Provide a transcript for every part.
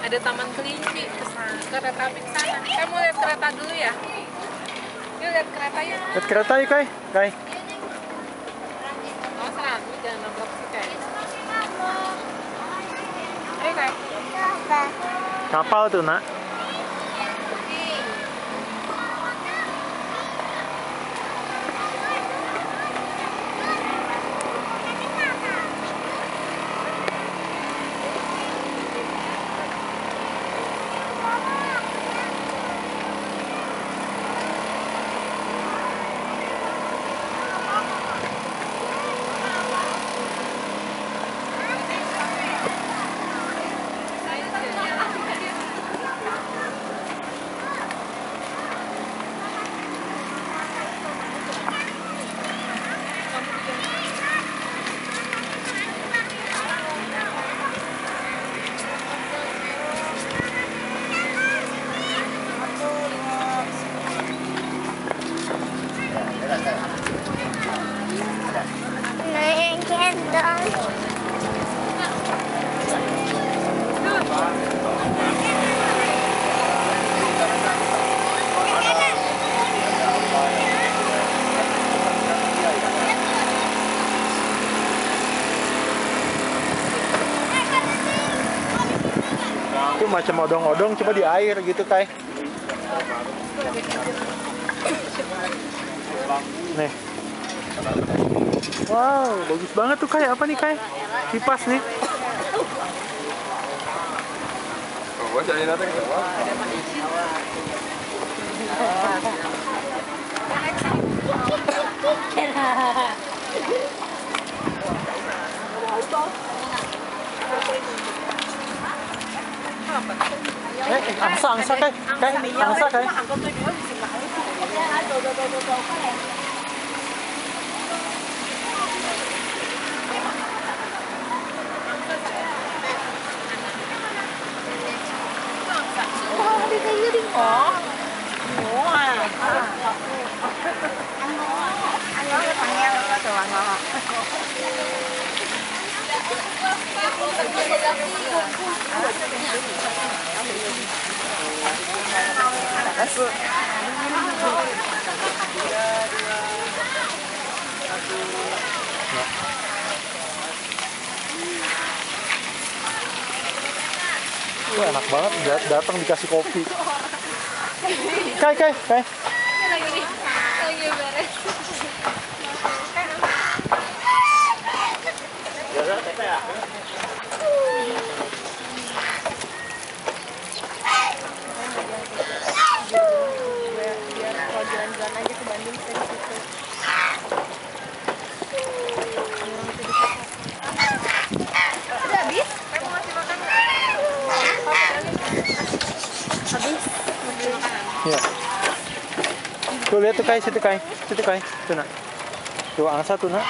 Ada taman kelinci kereta api ke sana. Saya mau lihat kereta dulu ya. Yuk lihat kereta yuk. Lihat kereta yuk, Kai. Kai. Oh, serang, jangan nabrak sih, Kai. Ayo, Kai. Kapal tuh, Nak. Naik gendong. Itu macam odong-odong coba di air gitu, Kai. Nih. Wow, bagus banget tuh, Kai. Apa nih, Kai? Kipas nih. Angsa, Kai. Kai, angsa, Kai. Đi đi đi ngõ. Ngõ à. Anh nói cái thằng nhau nó từ ngõ. Wah, enak banget datang dikasih kopi. Kai. Lagi beres. Biar kalau jalan-jalan aja ke Bandung saya di situ. Udah habis? Kamu masih makan nggak? Habis? Masih makanan? Iya. Tuh lihat tuh, Kai, situ, Kai. Situ, Kai. Tuh, Nak. Tuh angsa tuh, Nak.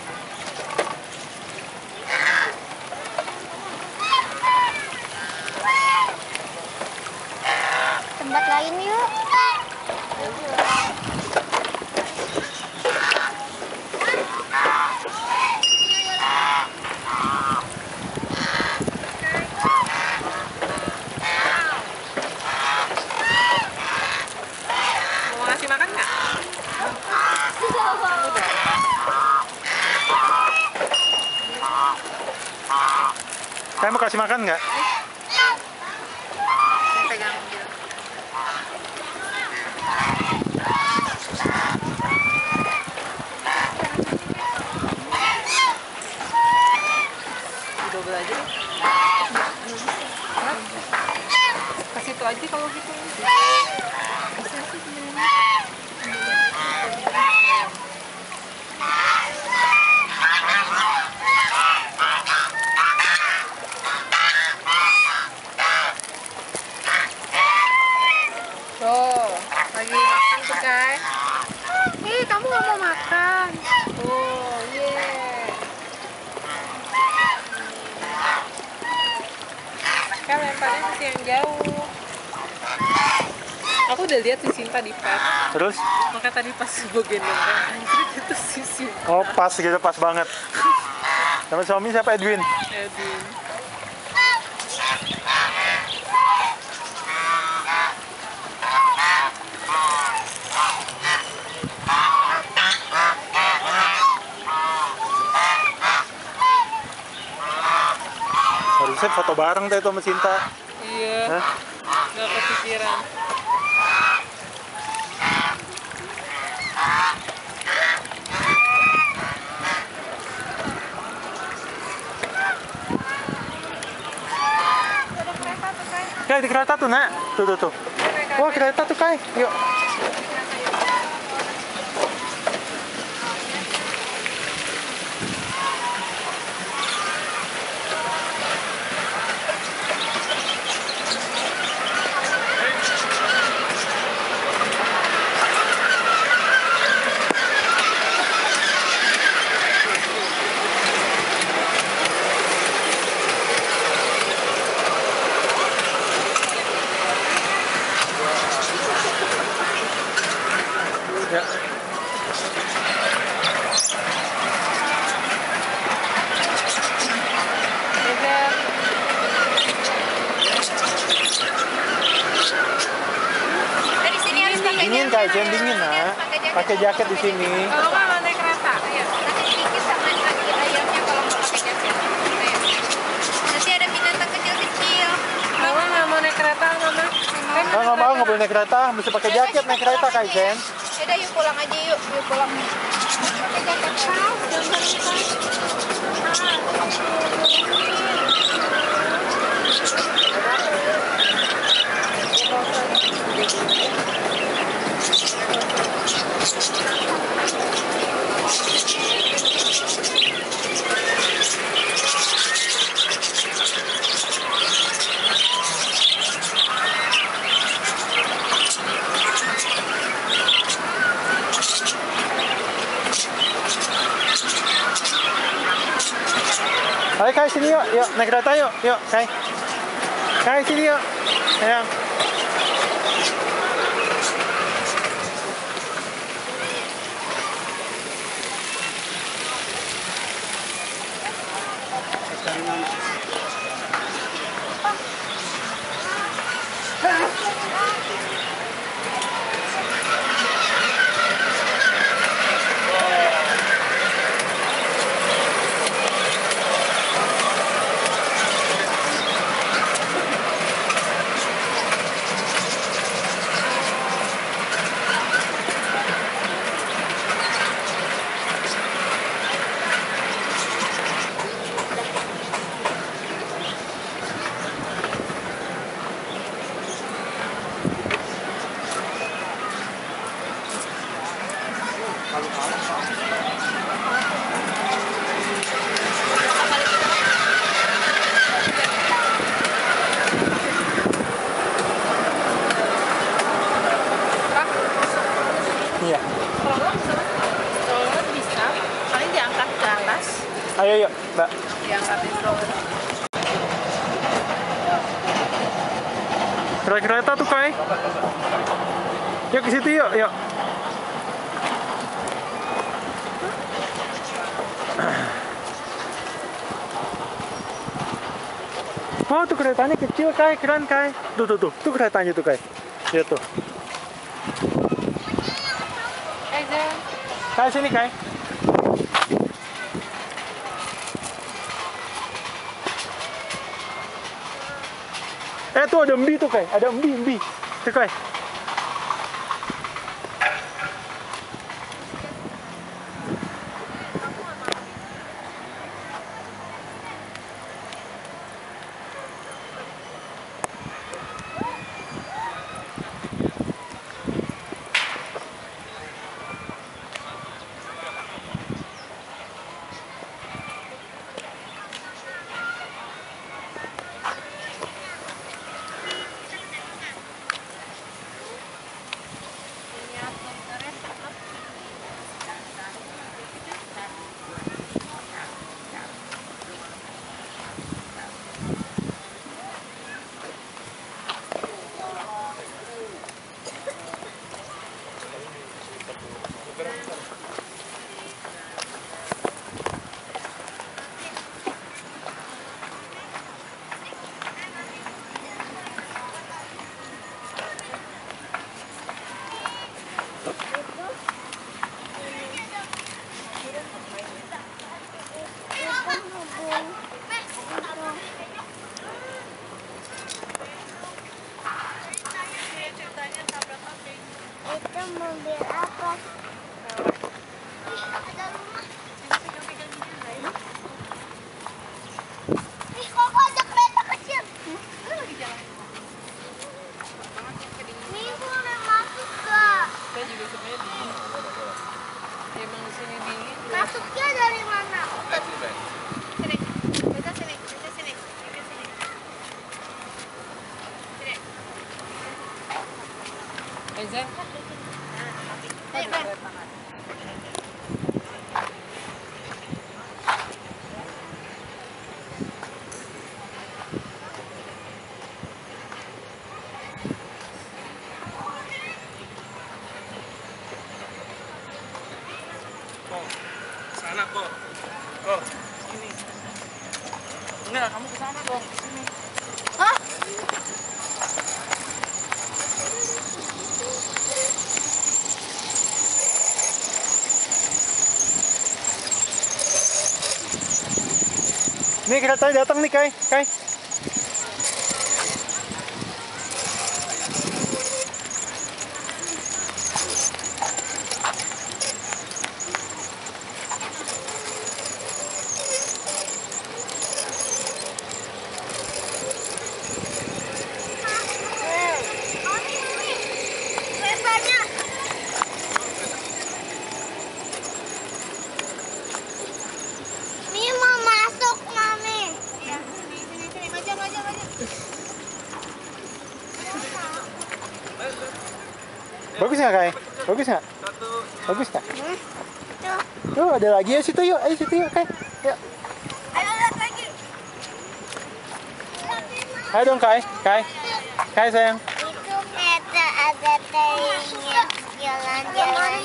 Tempat lain yuk. Mau ngasih makan nggak? Kai mau kasih makan nggak? Pegang dia. Double aja deh. Kasih itu aja kalau gitu. Bisa sih sebenarnya. Tuh, lagi makan tuh, Kai. Kamu nggak mau makan? Tuh, yeah. Kan lemparnya masih yang jauh. Aku udah lihat si Sinta di pet. Terus? Makanya tadi pas gue gendong kan, anjir itu si Sinta. Oh, pas gitu, pas banget. Nama suami siapa? Edwin. Edwin. harusnya foto bareng deh itu sama Cinta. Iya. Hah? Nggak kepikiran. Kayak di kereta tuh, Nak. Tuh. Wah, kereta tuh, Kai. Yuk. Ya. Di sini harus pakai Dingin, Kai. Jangan dingin, Nak. Pakai jaket di sini. Kalau nggak naik kereta, ya. Nanti sedikit sama lagi ayamnya kalau nggak pakai jaket. Nanti ada binatang kecil-kecil. Mama nggak mau naik kereta, Mama. Ah, nggak mau, nggak boleh naik kereta. Mesti pakai jaket naik kereta, Kai. Jen. Yaudah yuk pulang aja yuk. Yuk pulang. Pakai jaket. Ayo, Kai, sini yuk. Yuk, naik kereta yuk. Yuk, Kai. Kai, sini yuk. Ayo. Iya. Stroller bisa, paling diangkat ke atas, Ayo, yuk, Mbak. diangkatin stroller. Kereta tuh, Kai. Yuk ke situ yuk, yuk. Oh, tuh keretanya kecil, Kai. Keren, Kai. Tuh keretanya tuh, Kai. Lihat tuh. Jen. Kai, sini, Kai. Tuh ada embi tuh, Kai. Ada embi. Tuh, Kai. aku. Oh, sini. Enggak, kamu ke sana dong, ke sini. Hah? Nih keretanya datang nih, Kai. Kai. Mimi mau masuk, Mami. Iya, sini. Maju. Bagus nggak, Kai? Bagus nggak? Bagus nggak? Tuh, ada lagi ya situ yuk. Ayo situ yuk, Kai. Yuk. Ayo lihat lagi. Ayo dong, Kai. Kai. Kai sayang. Itu kita ada tainya jalan-jalan.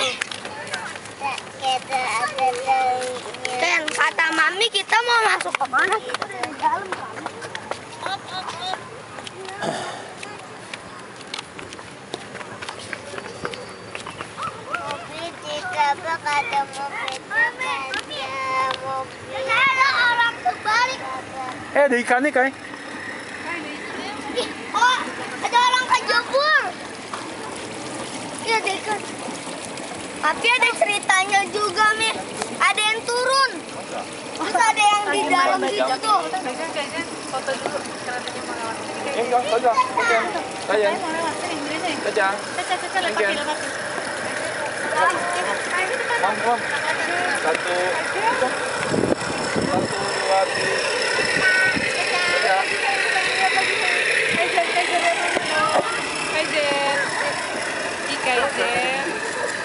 Kita ada tainya. Dan kata Mami kita mau masuk ke mana? Kita dari dalam kan. Mobil ditabrak ada mobil aja mobil. Ada orang terbalik. Ada ikan nih, Kai. Oh, ada orang kejebur. Iya, ada ikan. Tapi ada ceritanya juga, Mi. Ada yang turun. Terus ada yang di dalam situ tuh. Foto dulu. Enggak, sayang. Sayang. Sayang. Caca, lepasin. Mam. Satu, dua, tiga. Kaizen. Kaizen.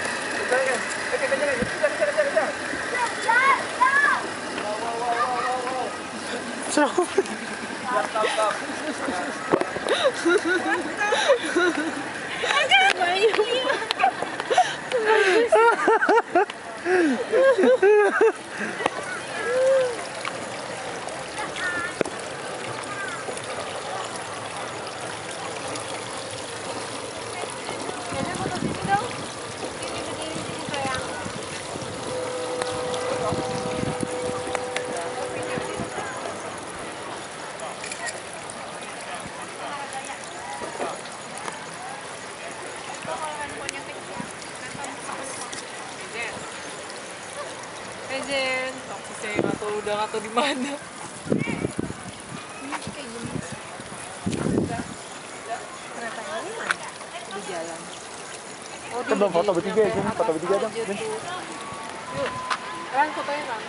Kaizen. Aku saya nggak tahu udah nggak tahu di mana. Keretanya ini mana? Di jalan. Oh, Kita belum foto bertiga ya, Jun. Foto bertiga dong. Yuk, Ran fotonya Ran.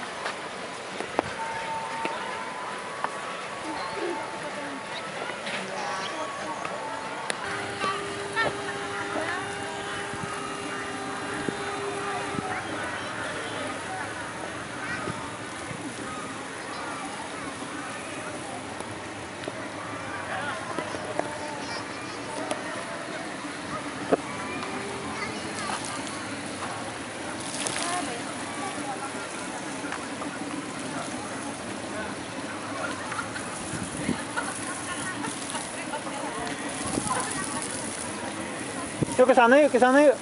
Yuk ke sana yuk.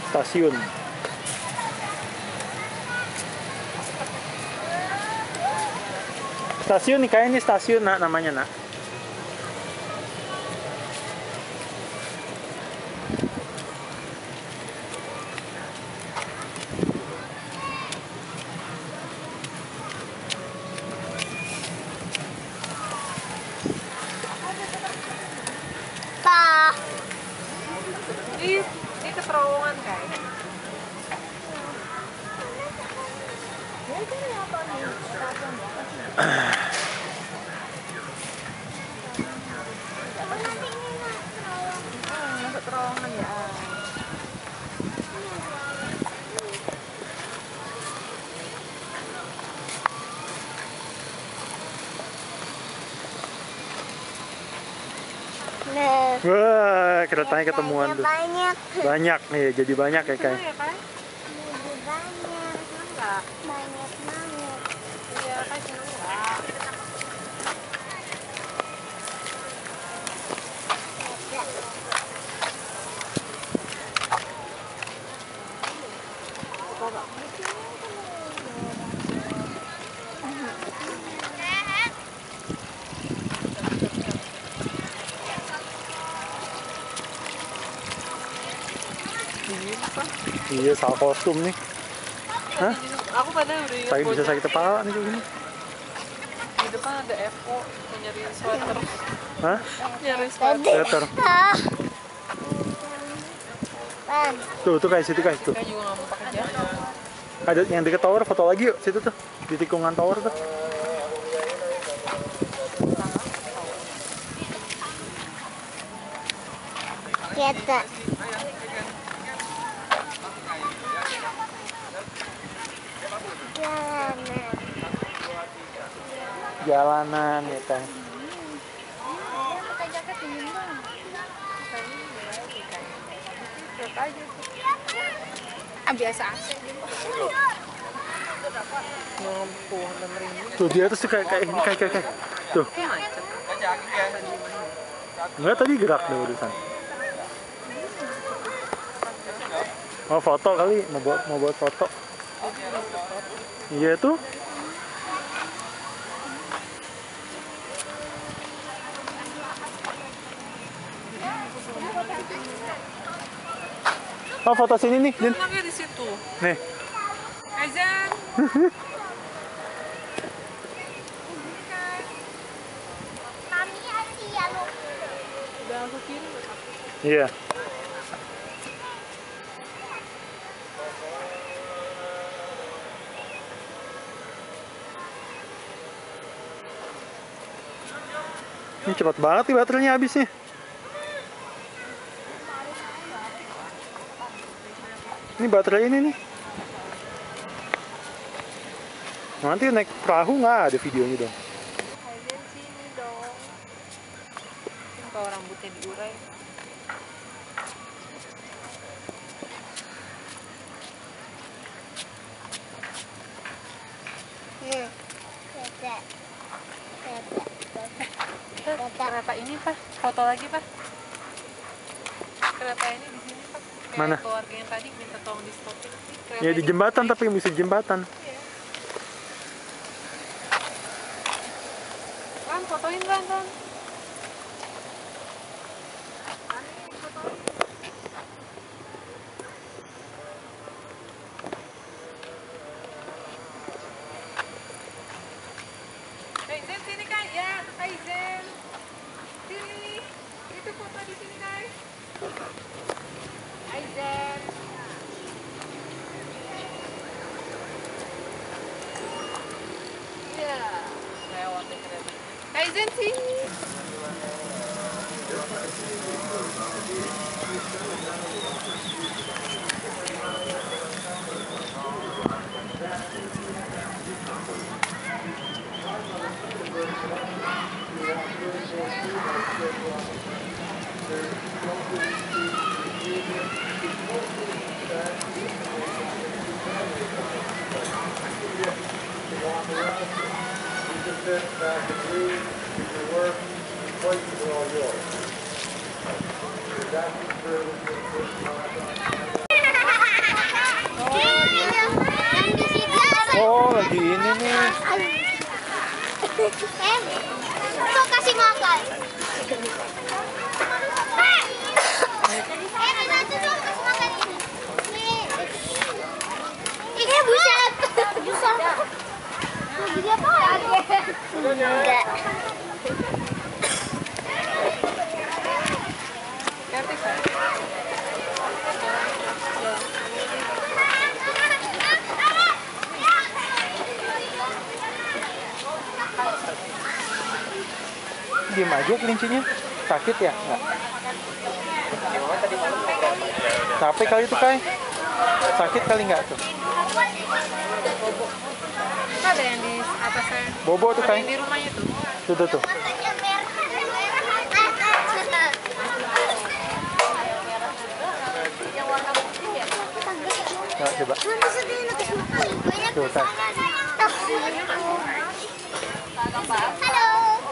Stasiun. Stasiun nih, kayaknya ini stasiun nak namanya nak. Tah. Ini ke terowongan kayak. Masuk terowongan ya. Nah, Wah, keretanya ketemuan tuh. banyak. Banyak nih, jadi banyak ya kayak. Iya kan? Jadi banyak. Enggak. Banyak banget. Iya kan enggak. Iya, salah kostum nih. Hah? Aku padahal udah ingat Tapi bisa sakit kepala nih kayak gini. di depan ada FO yang nyariin sweater. Hah? Nyariin sweater. Sweater. Ah. Pan. Tuh kayak situ guys tuh. Kayak juga nggak mau pakai jas. Ada yang deket tower, foto lagi yuk situ tuh. Di tikungan tower tuh. Kita. Jalanan. Jalanan ya kan. Pakai jaket dingin bang. Lihat aja. Ah biasa aja. Ngumpul dan merinding. Tuh dia tuh kayak ini kayak. Tuh. Kayak macet. Enggak tadi gerak deh urusan. Oh foto kali, mau buat foto. Iya tuh. Oh foto sini nih, Din. Anaknya di situ. Nih. Aizan. Mami Asia lu. Udah aku kirim. Iya. Ini cepat banget nih baterainya habisnya. Ini baterai ini nih. Nanti naik perahu nggak ada videonya dong. Aizan sini dong. Kalau rambutnya diurai. Kita. Kereta ini pak, foto lagi pak. Kereta ini di sini pak. Kayak Mana? keluarga yang tadi minta tolong di stopin. Ya di jembatan tapi bisa di jembatan. Ran, fotoin Ran. Aizen sini kan? Ya, Aizen. Sini. Itu foto di sini kan? Aizen. Iya. Lewat deh kereta. Aizen sini. Oh lagi ini nih. Sok kasih makan. Buset. Buset. Jadi apa? Enggak. Diam aja kelincinya. Sakit ya? Enggak. Capek kali itu, Kai. Sakit kali nggak tuh? Ada yang di atasnya. Bobo tuh, Ada Kai. yang di rumahnya tuh. Tuh. Nah, coba. Tuh, Kai. Halo.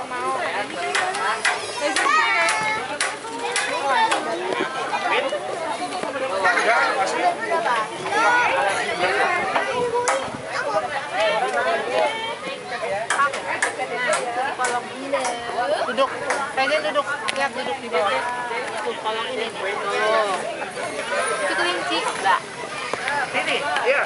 Duduk, kayaknya duduk, lihat duduk di bawah. Tuh kolong ini. Tuh. Itu kelinci. Enggak. Ini, iya.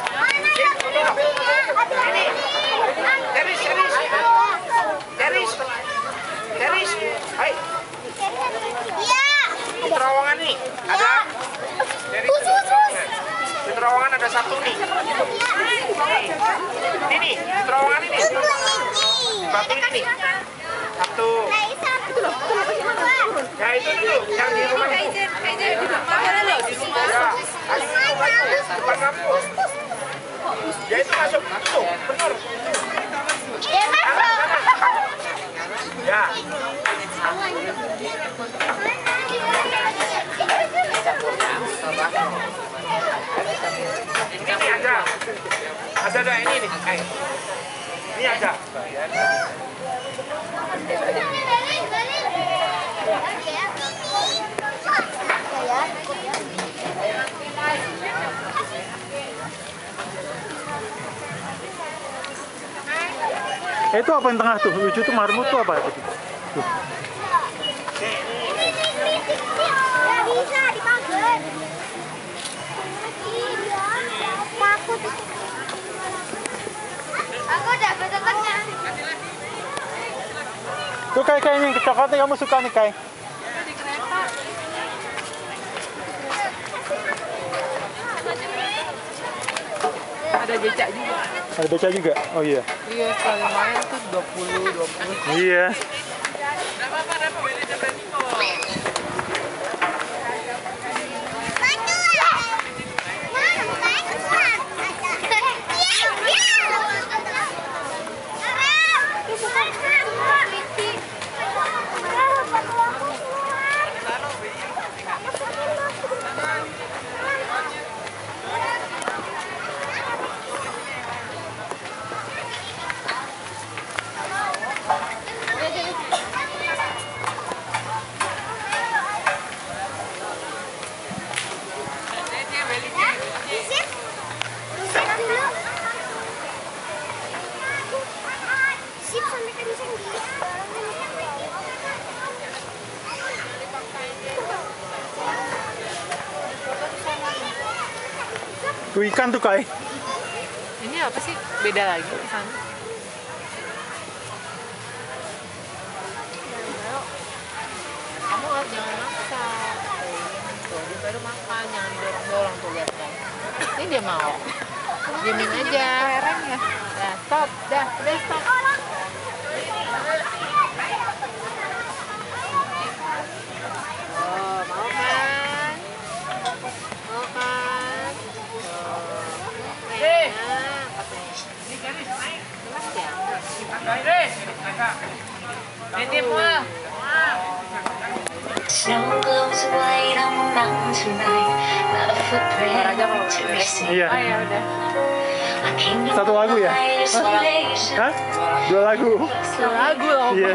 Teris, hai. Iya. Di terowongan nih, ada. Terus. Di terowongan ada satu nih. Ini, di terowongan ini. Batu ini nih. Satu. Ya itu dulu, yang di rumah itu. Kayaknya di rumah ada loh, di rumah. Ya, ayo depan kamu. Ya itu masuk, tuh, benar. Ya. Ini ada ini nih, ini ada. Itu apa yang tengah tuh? Lucu tuh marmut tuh apa? Tuh. Nggak bisa dipakai. Takut. Aku udah betulnya. Tuh, Kai, ini coklatnya kamu suka nih, Kai. Di kereta. Ada becak juga. Ada beca juga? Oh iya. Iya, sekali main tuh 20. Iya. Tuh ikan tuh, Kai. Ini apa sih? Beda lagi di sana. Kamu jangan maksa. Tuh, dia baru makan, jangan dorong-dorong tuh lihat kan. Ini dia mau. Diemin aja. Ya, stop. Udah stop. Oh, mau kan? Mau kan? Snow glows white on the mountain tonight, not a footprint to be seen. Iya. Oh ya udah. I came to Satu lagu ya? my isolation. Hah? 2 lagu. Lagu loh. Iya.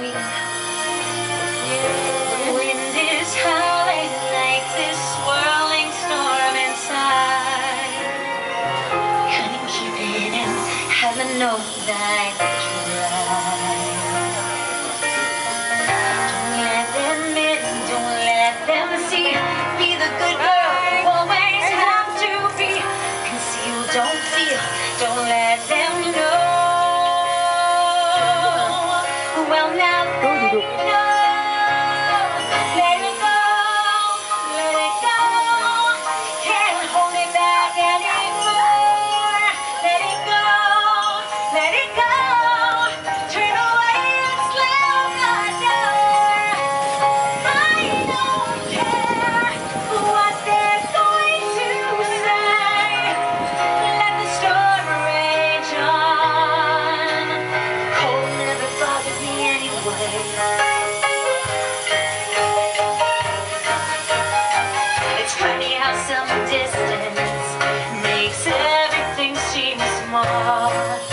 The wind is howling like this swirling storm inside. Couldn't keep it in, had to know that I let you ride. Well, now let it go. Let it go. Let it go. Can't hold it back anymore. Let it go. Let it go. Turn away and slam the door. I don't care what they're going to say. Let the storm rage on. Cold never bothered me anyway. It's funny how some distance makes everything seem small.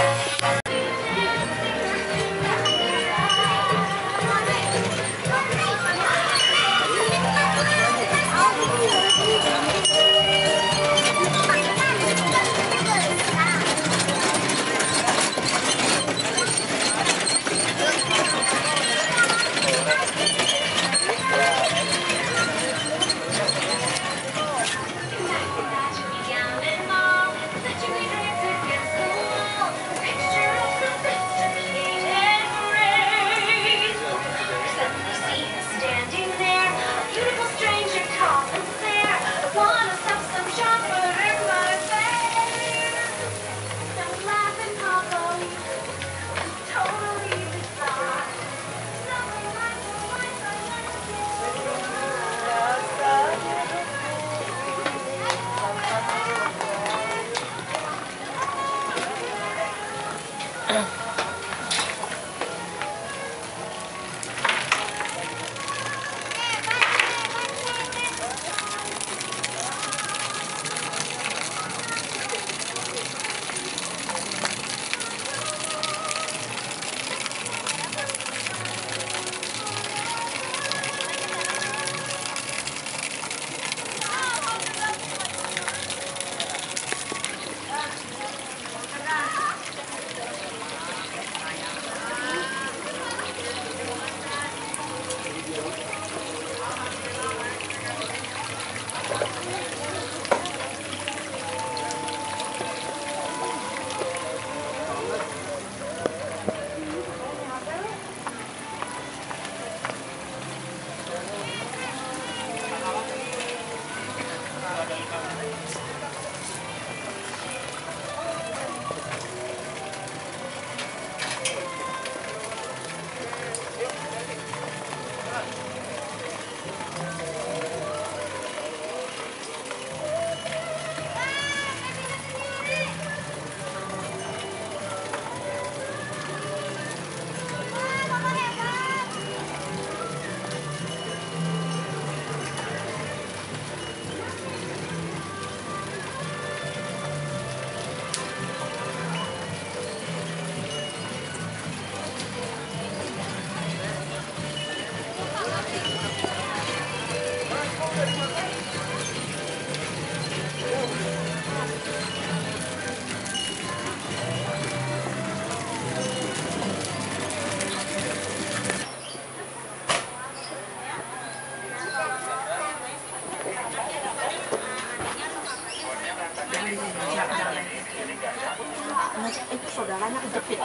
Saudaranya kejepit.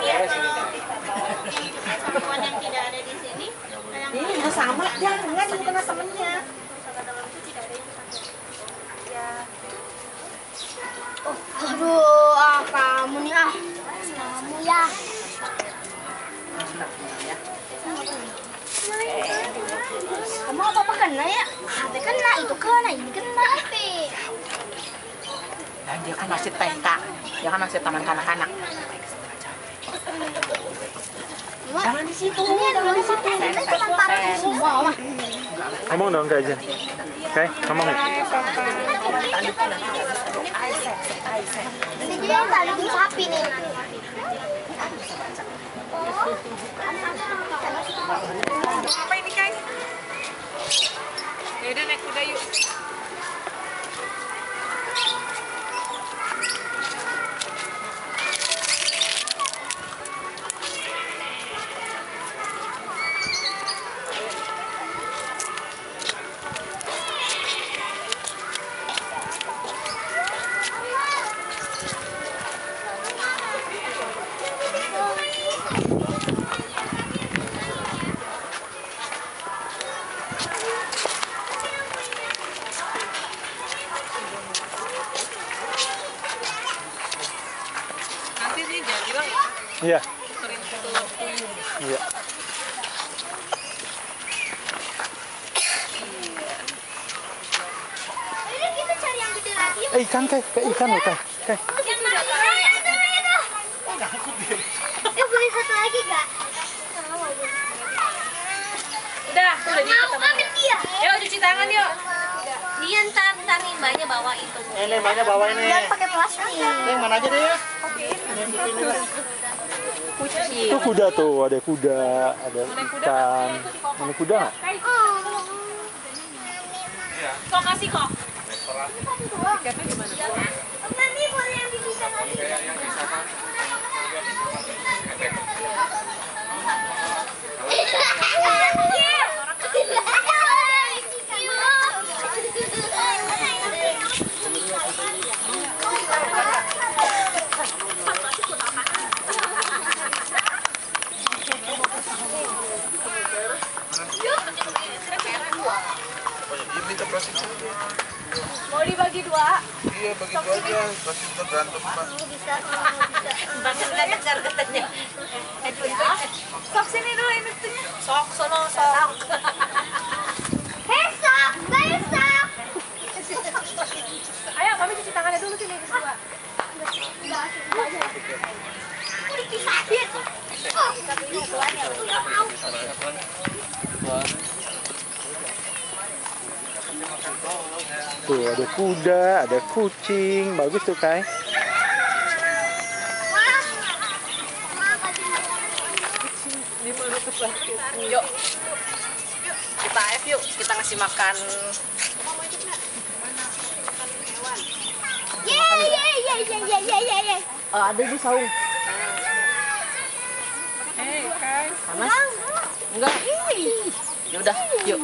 Perempuan yang tidak ada di sini. Ini udah sama, jangan bukan temennya. Aduh, kamu nih kamu ya. Kamu apa kena ya? Hati kena, itu kena, ini kena. Dan dia kan masih TK, dia kan masih taman kanak-kanak. Jangan di situ, jangan di situ. Itu kan parah semua, mah. Ngomong dong Kak Jen. Oke, ngomong nih. Ini dia yang tadi di sapi nih. Apa ini guys? Yaudah naik kuda yuk. Iya. Ini kita cari yang gede lagi. Ikan kayak ikan loh Kai. Kai. Yang mana? Itu. Beli satu lagi gak? Udah di Mau ambil dia. Yuk cuci tangan yuk. Dia ntar limbahnya bawa itu. Ini mana bawa ini? Jangan pakai plastik. Yang mana aja deh ya? Itu kuda tuh, ada kuda, ada ikan. Ini kuda nggak? Kok kasih kok? Mami boleh ambil ikan lagi. Mau dibagi dua? Iya, bagi dua aja. Pasti kita berantem, Pak. Bahkan udah dengar katanya. Sok sini dulu ini tunya. Sok sono sok. Besok, besok. Ayo mami cuci tangannya dulu sini berdua. Mau dipisahin. Tuh ada kuda, ada kucing, bagus tuh Kai. Yuk. Kita F yuk, kita ngasih makan. Ye. Ada ibu saung. Panas? Enggak. Ya udah, yuk.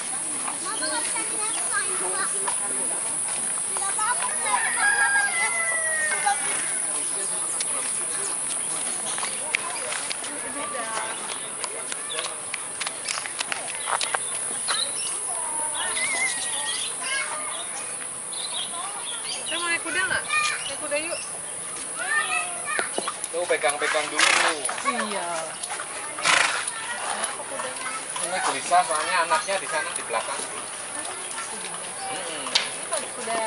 Kita mau naik kuda nggak? Naik kuda yuk. Tuh pegang-pegang dulu. Iya. Ini gelisah soalnya anaknya di sana di belakang. Kuda.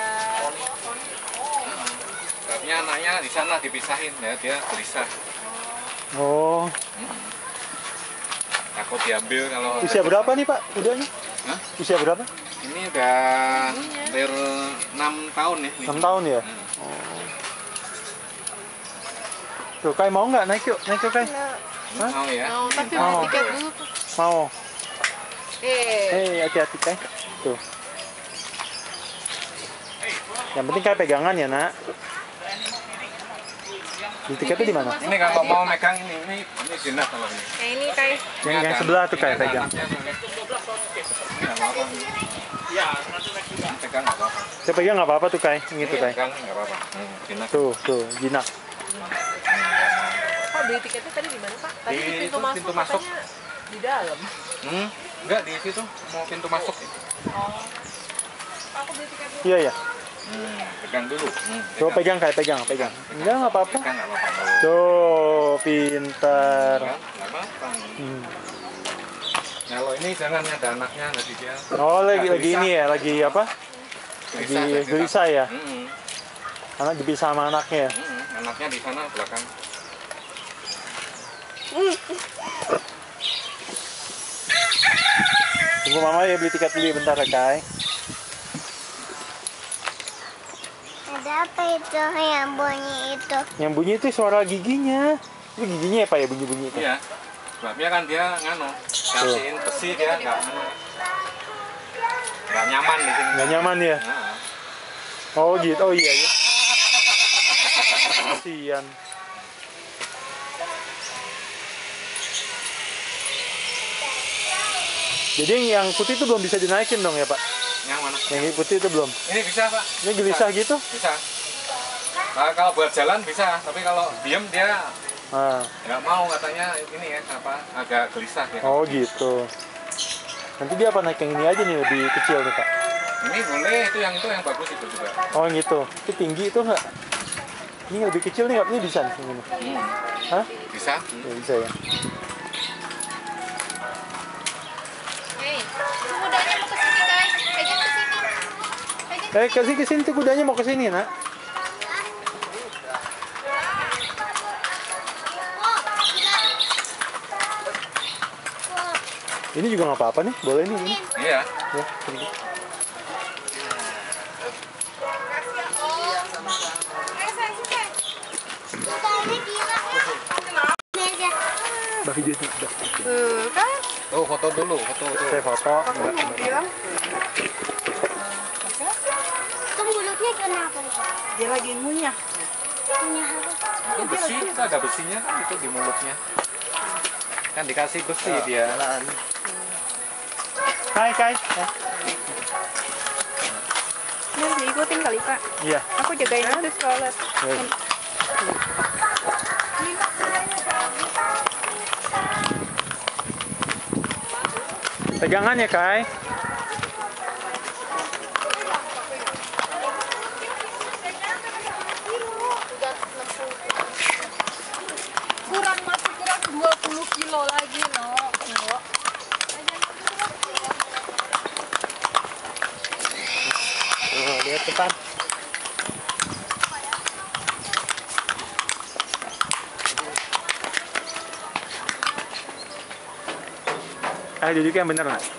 Sebabnya anaknya di sana dipisahin ya, dia gelisah. Oh, Takut diambil kalau usia berapa nih Pak kudanya? Hah? Usia berapa? ini udah hampir 6 tahun ya. 6 tahun ya? Tuh Kai mau nggak naik yuk Kai? Mau ya. Mau, tapi Mau. mau tiket dulu tuh. Mau. Eh, Hati-hati Kai. Tuh. Yang penting Kai pegangan ya nak. Di tiketnya di mana? Ini kalau mau megang ini jenak kalau ini. ini Kai. Yang sebelah tuh Kai pegang. Iya, pegang nggak apa-apa. Saya pegang nggak apa-apa tuh Kai. Yang itu Kai. Pegang nggak apa-apa. Jenak. Tuh jinak. Pak beli tiketnya tadi di mana Pak? Tadi Di di itu, pintu pintu masuk masuk. katanya di dalam. Enggak di situ mau pintu masuk. Oh. Aku beli tiket dulu. Iya ya. Pegang dulu. Coba pegang Kai pegang. Enggak nggak apa-apa. Pegang nggak apa-apa. Tuh pintar. Nggak apa-apa. Hmm. Kalau ini jangan ada anaknya nanti dia. Oh lagi gelisah. ini ya lagi apa? Lagi gelisah ya. Anak dipisah sama anaknya. Anaknya di sana belakang. Tunggu mama ya beli tiket dulu ya, bentar ya Kai. Ada apa itu yang bunyi itu? Yang bunyi itu suara giginya. Itu giginya apa ya bunyi-bunyi itu? Iya. Sebabnya kan dia kasihin besi dia nggak nyaman di sini. Nggak nyaman ya? Nah, Oh gitu, oh iya ya. Kasian. Jadi yang putih itu belum bisa dinaikin dong ya Pak? yang mana? Yang putih itu belum? Ini bisa Pak. Ini gelisah gitu? Bisa. Nah, kalau buat jalan bisa, tapi kalau diem dia Ah. nggak mau katanya ini ya agak gelisah ya. Oh gitu. Nanti dia apa naik yang ini aja nih lebih kecil nih Pak? Ini boleh itu yang bagus itu juga. Oh gitu. Itu tinggi itu nggak? Ini lebih kecil nih nggak? Ini bisa nih yang ini. Hah? Bisa. Ya bisa ya. Kasih ke sini tuh kudanya mau ke sini, Nak. Ini juga nggak apa-apa nih, boleh nih ini. Iya. Ya, pergi. Bagi dia sudah. Kan? Oh, foto dulu, foto. Saya foto. Bilang Itu mulutnya kenapa? dia lagi ngunyah. Punya apa? Itu besi, itu ada besinya kan itu di mulutnya. Kan dikasih besi dia. Kai, Kai. Ini diikutin kali Pak. Iya. Aku jagain terus toilet. Baik. Pegangan ya, Kai. Kurang masih kurang 20 kilo lagi, no. Lihat depan. Duduknya yang bener, Nak.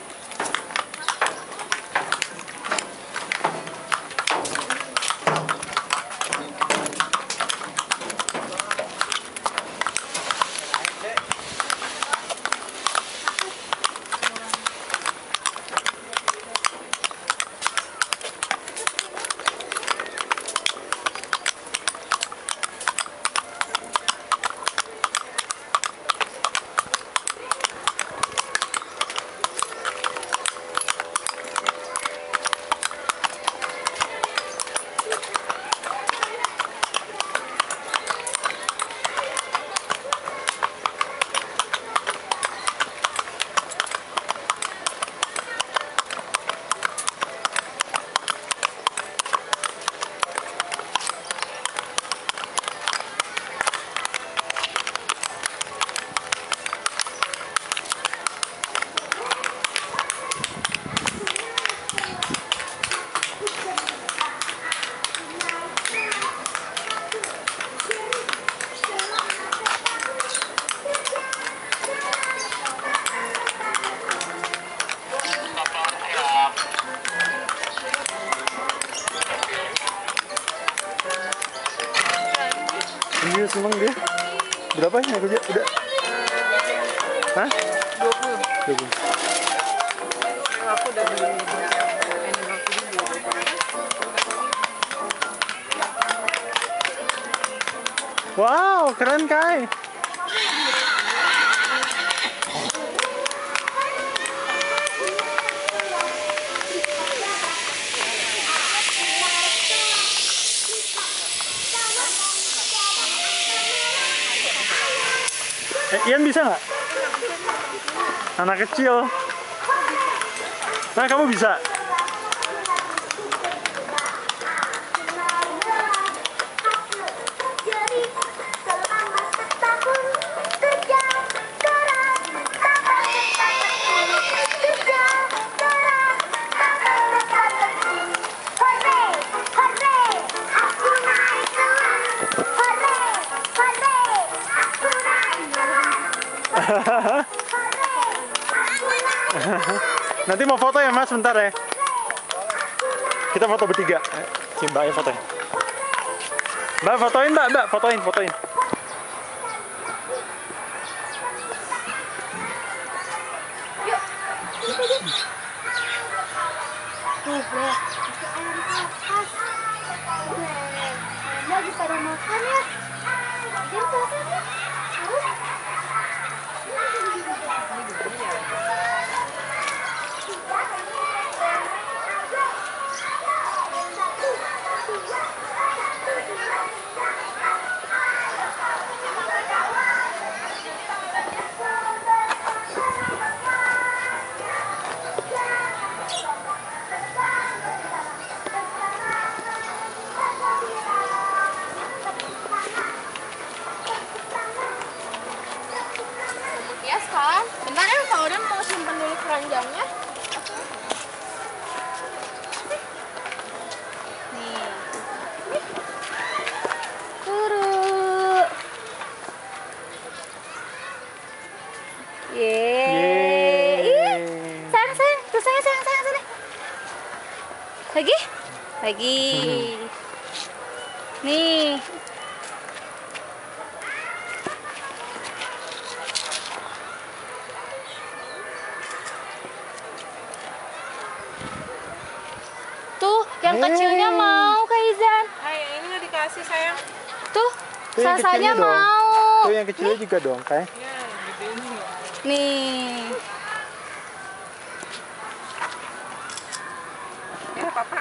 Iya, seneng dia. Berapa ya kerja? Udah? Hah? 20. 20. Aku udah beli Wow, keren, Kai. Ian bisa nggak? Anak kecil. Nah, kamu bisa? Nanti mau foto ya, Mas, bentar ya. Kita foto bertiga. Si Mbak ya fotoin. Mbak fotoin, Mbak, fotoin. Lagi pada makan ya. Dia makan ya. Yes kan? Bentar ya, Kak Odin mau simpen dulu keranjangnya. Yeay. Sayang, sayang. Tuh sayang, sayang, sayang. Sini. Lagi? Lagi. Nih. Tuh, yang kecilnya mau, Kak Izan. Ini nggak dikasih sayang. Tuh, Tuh yang Sasanya kecilnya dong. mau. Tuh yang kecilnya juga dong, Kai. Nih. Ya papa.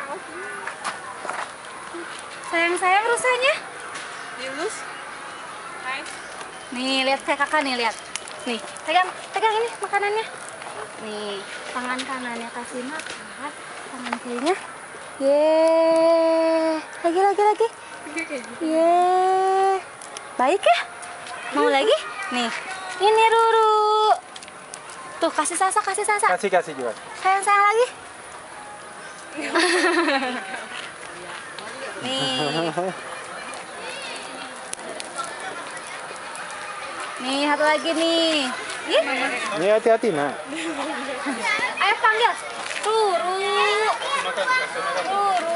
Sayang-sayang rusanya. Dilus. Hai. Nih, lihat kayak kakak nih, lihat. Nih, pegang, pegang ini makanannya. Nih, tangan kanannya kasih makan, tangan kirinya. Yeay. Lagi. Yeay. Baik ya? Mau lagi? Nih, ini Ruru. Tuh, kasih Sasa, kasih Sasa. Kasih juga. Sayang-sayang lagi. Nih. Nih, satu lagi nih. Ih, Ini hati-hati, Nak. ayo panggil. Ruru. Ruru.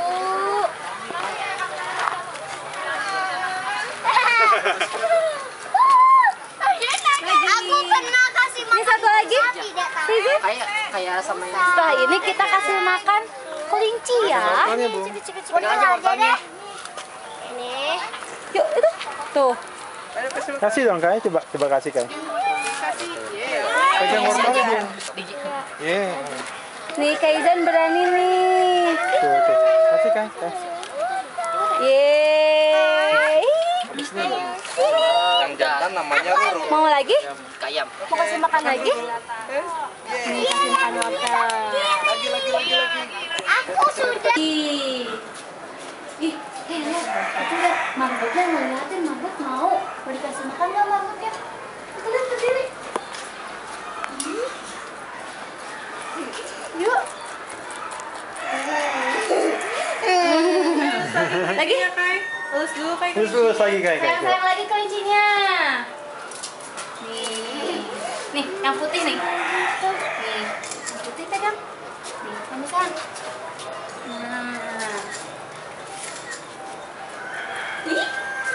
Aku pernah kasih Ini satu lagi. Sini. Kayak sama yang Setelah ini kita kasih makan kelinci ya. Wortelnya, Bu. Ini. Yuk, itu. Tuh. Kasih dong, Kai. Coba kasih, Kai. Pegang wortelnya, Bu. Iya. Nih, Kak Izan berani nih. Tuh. Kasih, Kai. Yeay. Yang jantan namanya Ruru. Mau lagi? Kayam. Mau kasih makan lagi? Nih, kasih makan wortel. Lagi. Aku sudah. Ih, lihat. Itu lihat. Manggutnya ngeliatin, manggut mau. Mau dikasih makan nggak manggutnya? Itu lihat berdiri. Yuk. Lagi? Lulus dulu kayak Terus lagi, Kai. Sayang-sayang lagi kelincinya. Nih, yang putih nih. Nih, yang putih pegang. Nih, kamu sayang. Nah. Ih.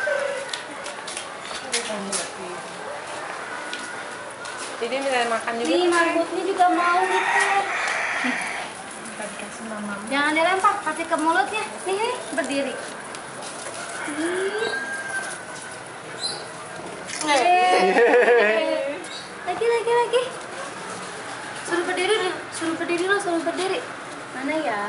Jadi minta makan juga. Nih, marmutnya juga mau gitu. Dikasih mama. Jangan dilempar, kasih ke mulutnya. Nih, berdiri. Lagi. Suruh berdiri. Mana ya?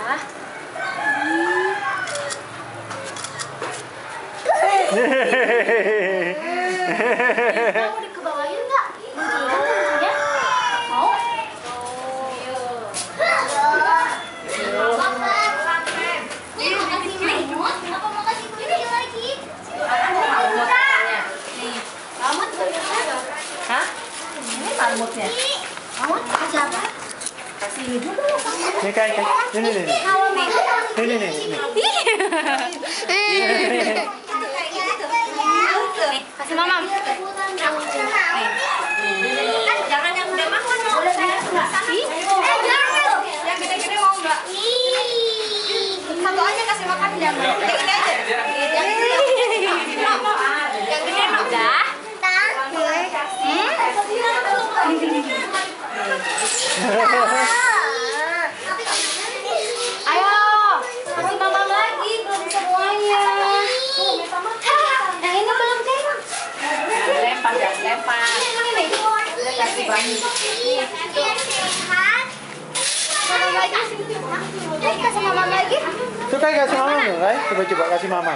Mau dikebawain nggak? Ya? Mau? Apa mau kasih kucing lagi? Nih, marmut. Hah? Ini marmutnya. Mau? Siapa? Kasih ini dulu. Nih, Kai. Ini. Kalau mau. Ini. Nih, kasih mama. Nih. Jangan yang udah makan. Boleh saya? Yang gede-gede mau nggak? Satu aja kasih makan jangan. Yang ini aja. Yang gede mau dah. Ayo, kasih mama lagi belum semuanya. Yang ini belum kan? Lempar. Ini kasih banyak. Mama lagi. Kasih mama lagi. Tuh, Kai, kasih mama dong, Kai. Coba kasih mama.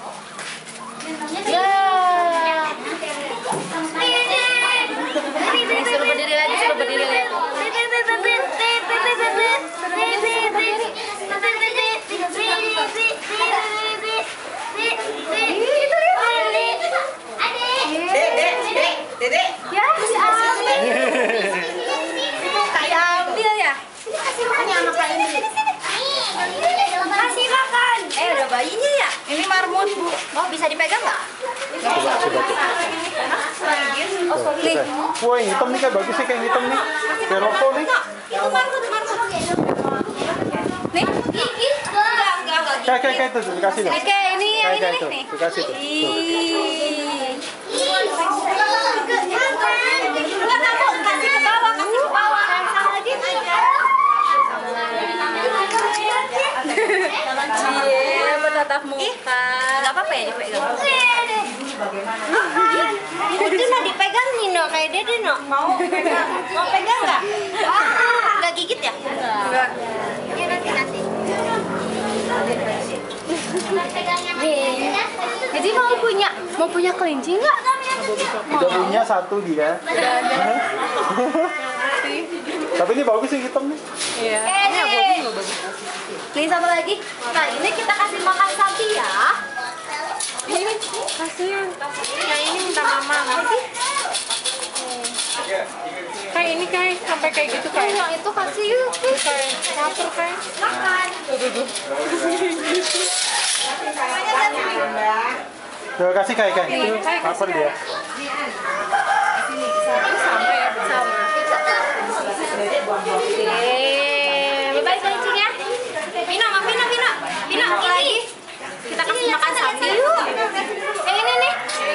Ya. Suruh berdiri lagi. Dedek. Ya, kayak ambil ya. Kasih makannya sama Kak Indri. Kasih makan. Udah bayinya ya? Ini marmut, Bu. Mau bisa dipegang nggak? Teh. Wah, yang hitam nih kayak bagus sih, kayak yang hitam nih. Kayak rokok nih. Itu marmut. Nih, gigi. Enggak. Kayak itu, dikasih dong. Kayak ini yang Kayak ini itu, nih. dikasih tuh. Tuh. Ih. Enggak kamu kasih ke bawah, Cie, bertatap muka. Enggak apa-apa ya dipegang. Itu mau dipegang Nino kayak Dede no. Mau pegang enggak? Enggak gigit ya? Enggak. Ya nanti. Jadi mau punya kelinci nggak? Udah punya satu dia. Tapi ini bagus yang hitam nih. Iya. Ini aku juga bagus. Nih sama lagi. Nah ini kita kasih makan sapi ya. Ini kasihan. Yang ini minta mama. Kayak ini kayak sampai kayak gitu kayak. Yang itu kasih yuk. Kayak lapar kayak. Makan. Terima kasih kayak itu. Lapar dia. Sama ya. Sama. Bye-bye kelinci ya. Pino lagi. Kita kasih makan sapi yuk. Ini nih.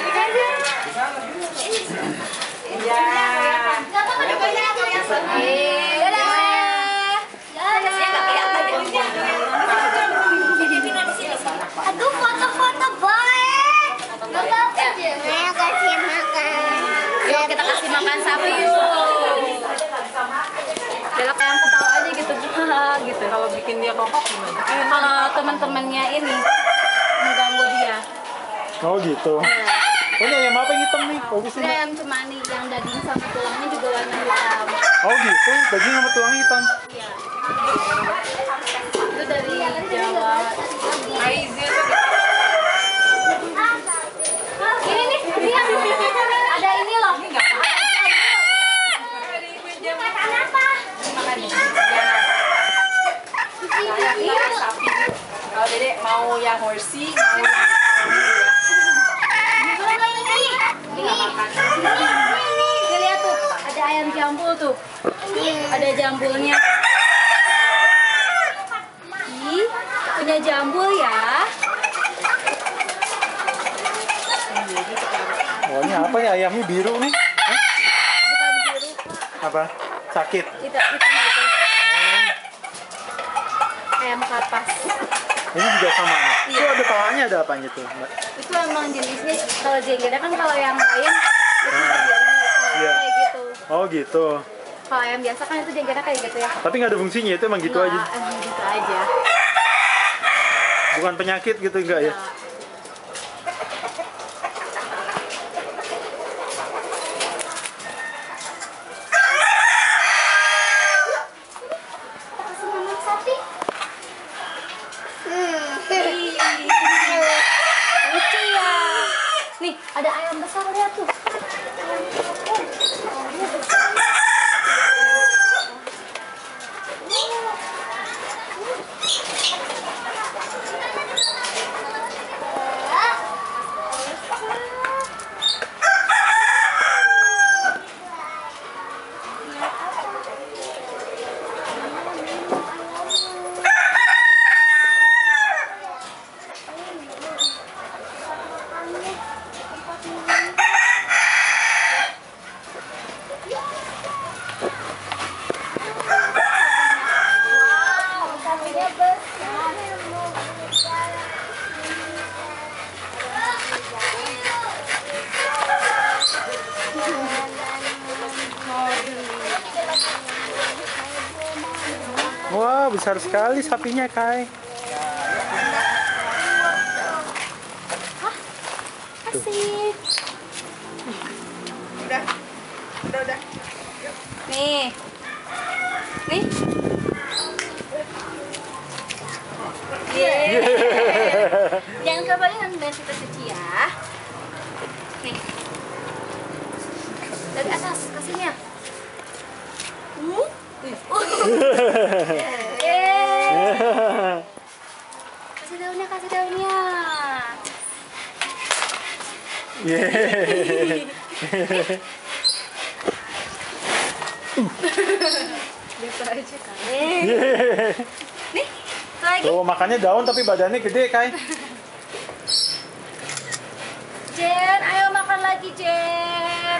Aduh, foto-foto baik. Kasih makan. Yuk kita kasih makan sapi yuk. Belok yang ketawa aja gitu gitu. Kalau bikin dia kokok gimana? Kalau teman-temannya ini mengganggu dia. Oh gitu. Oh ini ayam apa yang hitam nih? Bagus Ini ini. ayam cemani yang daging sama tulangnya juga warna hitam. Oh gitu. Daging sama tulang hitam. Iya. Itu dari Jawa. Aizia tuh Ini nih, ada ini loh. Makan apa? kalau Dedek mau yang horsey, Ini lihat tuh, ada ayam jambul tuh. Ada jambulnya. Ih, punya jambul ya. Oh ini apa ya? Ayamnya biru nih. Hah? Bukan biru. Apa? Sakit. Itu. Ayam kapas. Ini juga sama nih. Itu ada palanya, ada apanya tuh, Mbak? Itu emang jenisnya kalau jenggernya kan kalau yang lain itu Iya. kayak gitu. Oh gitu. Kalau ayam biasa kan itu jenggernya kayak gitu ya. Tapi nggak ada fungsinya, itu emang gitu aja. Emang gitu aja. Bukan penyakit gitu enggak ya? Kasih makan sapi. Lucu ya. Nih, ada ayam besar lihat tuh. Wah, besar sekali sapinya, Kai. Kasih. udah. Nih. Nih. Jangan kebalik biar kita cuci ya. Nih. Dari atas kasihnya. Kasih daunnya. Yeay. Yeay. Nih, lagi. Tuh makannya daun tapi badannya gede Kai. Jen, ayo makan lagi, Jen.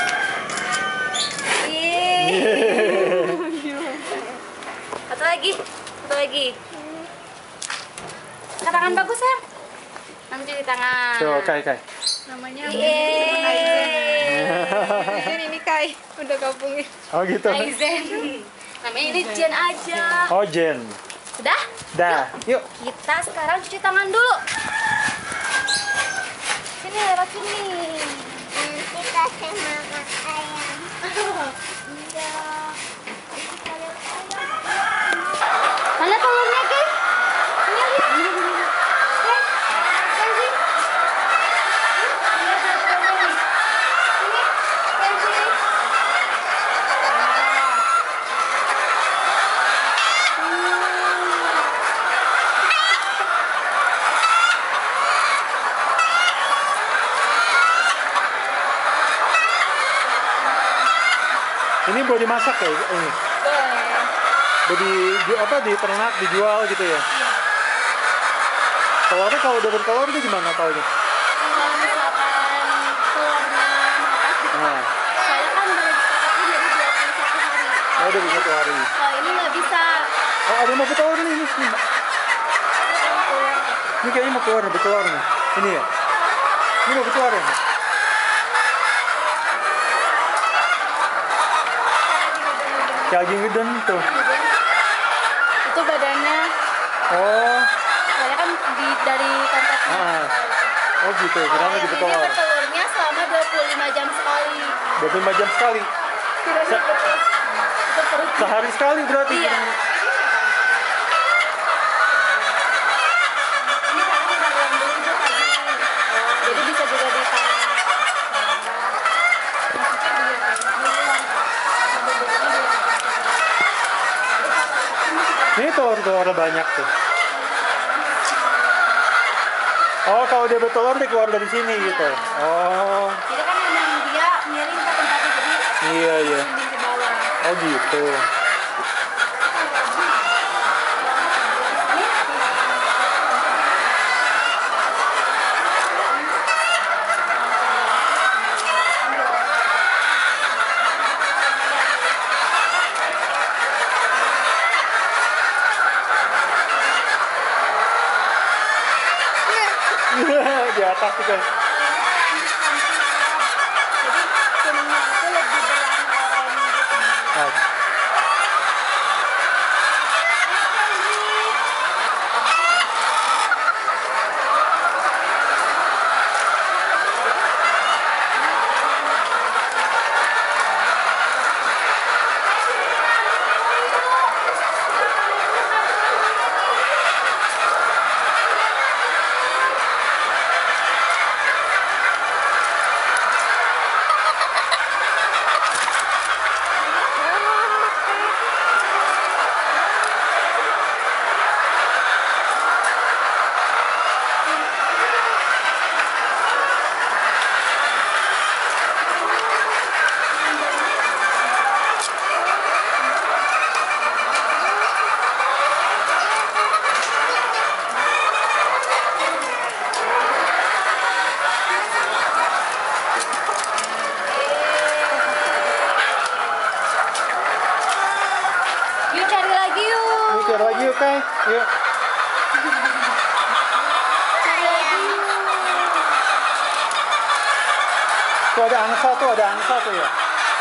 Satu lagi, satu lagi. Tangan bagus ya. Nanti di tangan. Tuh Kai. Namanya Yeay. ini Kai, udah gabungin. Oh gitu. Aizen. Namanya ini Jen aja. Oh Jen. Sudah? Dah. Yuk. Kita sekarang cuci tangan dulu. Sini, lewat sini. Nanti kasih makan ayam. Iya. Mana telurnya, Ki? Ini lihat. Ken, Kenzi. Lihat telurnya nih. Ini, Kenzi. Ini mau dimasak ya? Ini. Mau di ternak dijual gitu ya? Telurnya kalau udah bertelur itu gimana taunya? Kalau misalkan telurnya matas, Nah, saya kan boleh disepakati jadi 21 hari. oh, udah bisa 1 hari. Kalau ini nggak bisa. Oh, ada yang mau bertelur nih, ini. Ini kayaknya mau keluar bertelur nih. Ini ya? Ini mau bertelur ya? Daging gedon tuh. Itu badannya, Oh, saya kan dari kontak. oh gitu. Kira lagi Ini bertelur. bertelurnya selama 25 jam sekali. 25 jam sekali. Itu perut. Sehari sekali berarti. Iya. Ini karena udah dalam dulu itu tadi. Jadi bisa juga dipanen. Ini telur banyak tuh. Oh, kalau dia bertelur dia keluar dari sini gitu. Oh, Jadi kan memang dia miring ke tempatnya, jadi iya. miring ke bawah. Oh gitu. Di atas juga. Jadi kuningnya itu lebih berwarna oranye gitu. Ah, Yuk cari lagi yuk. Ini keluar lagi yuk, Kai. Yuk. Cari lagi yuk. Tuh ada angsa tuh ya.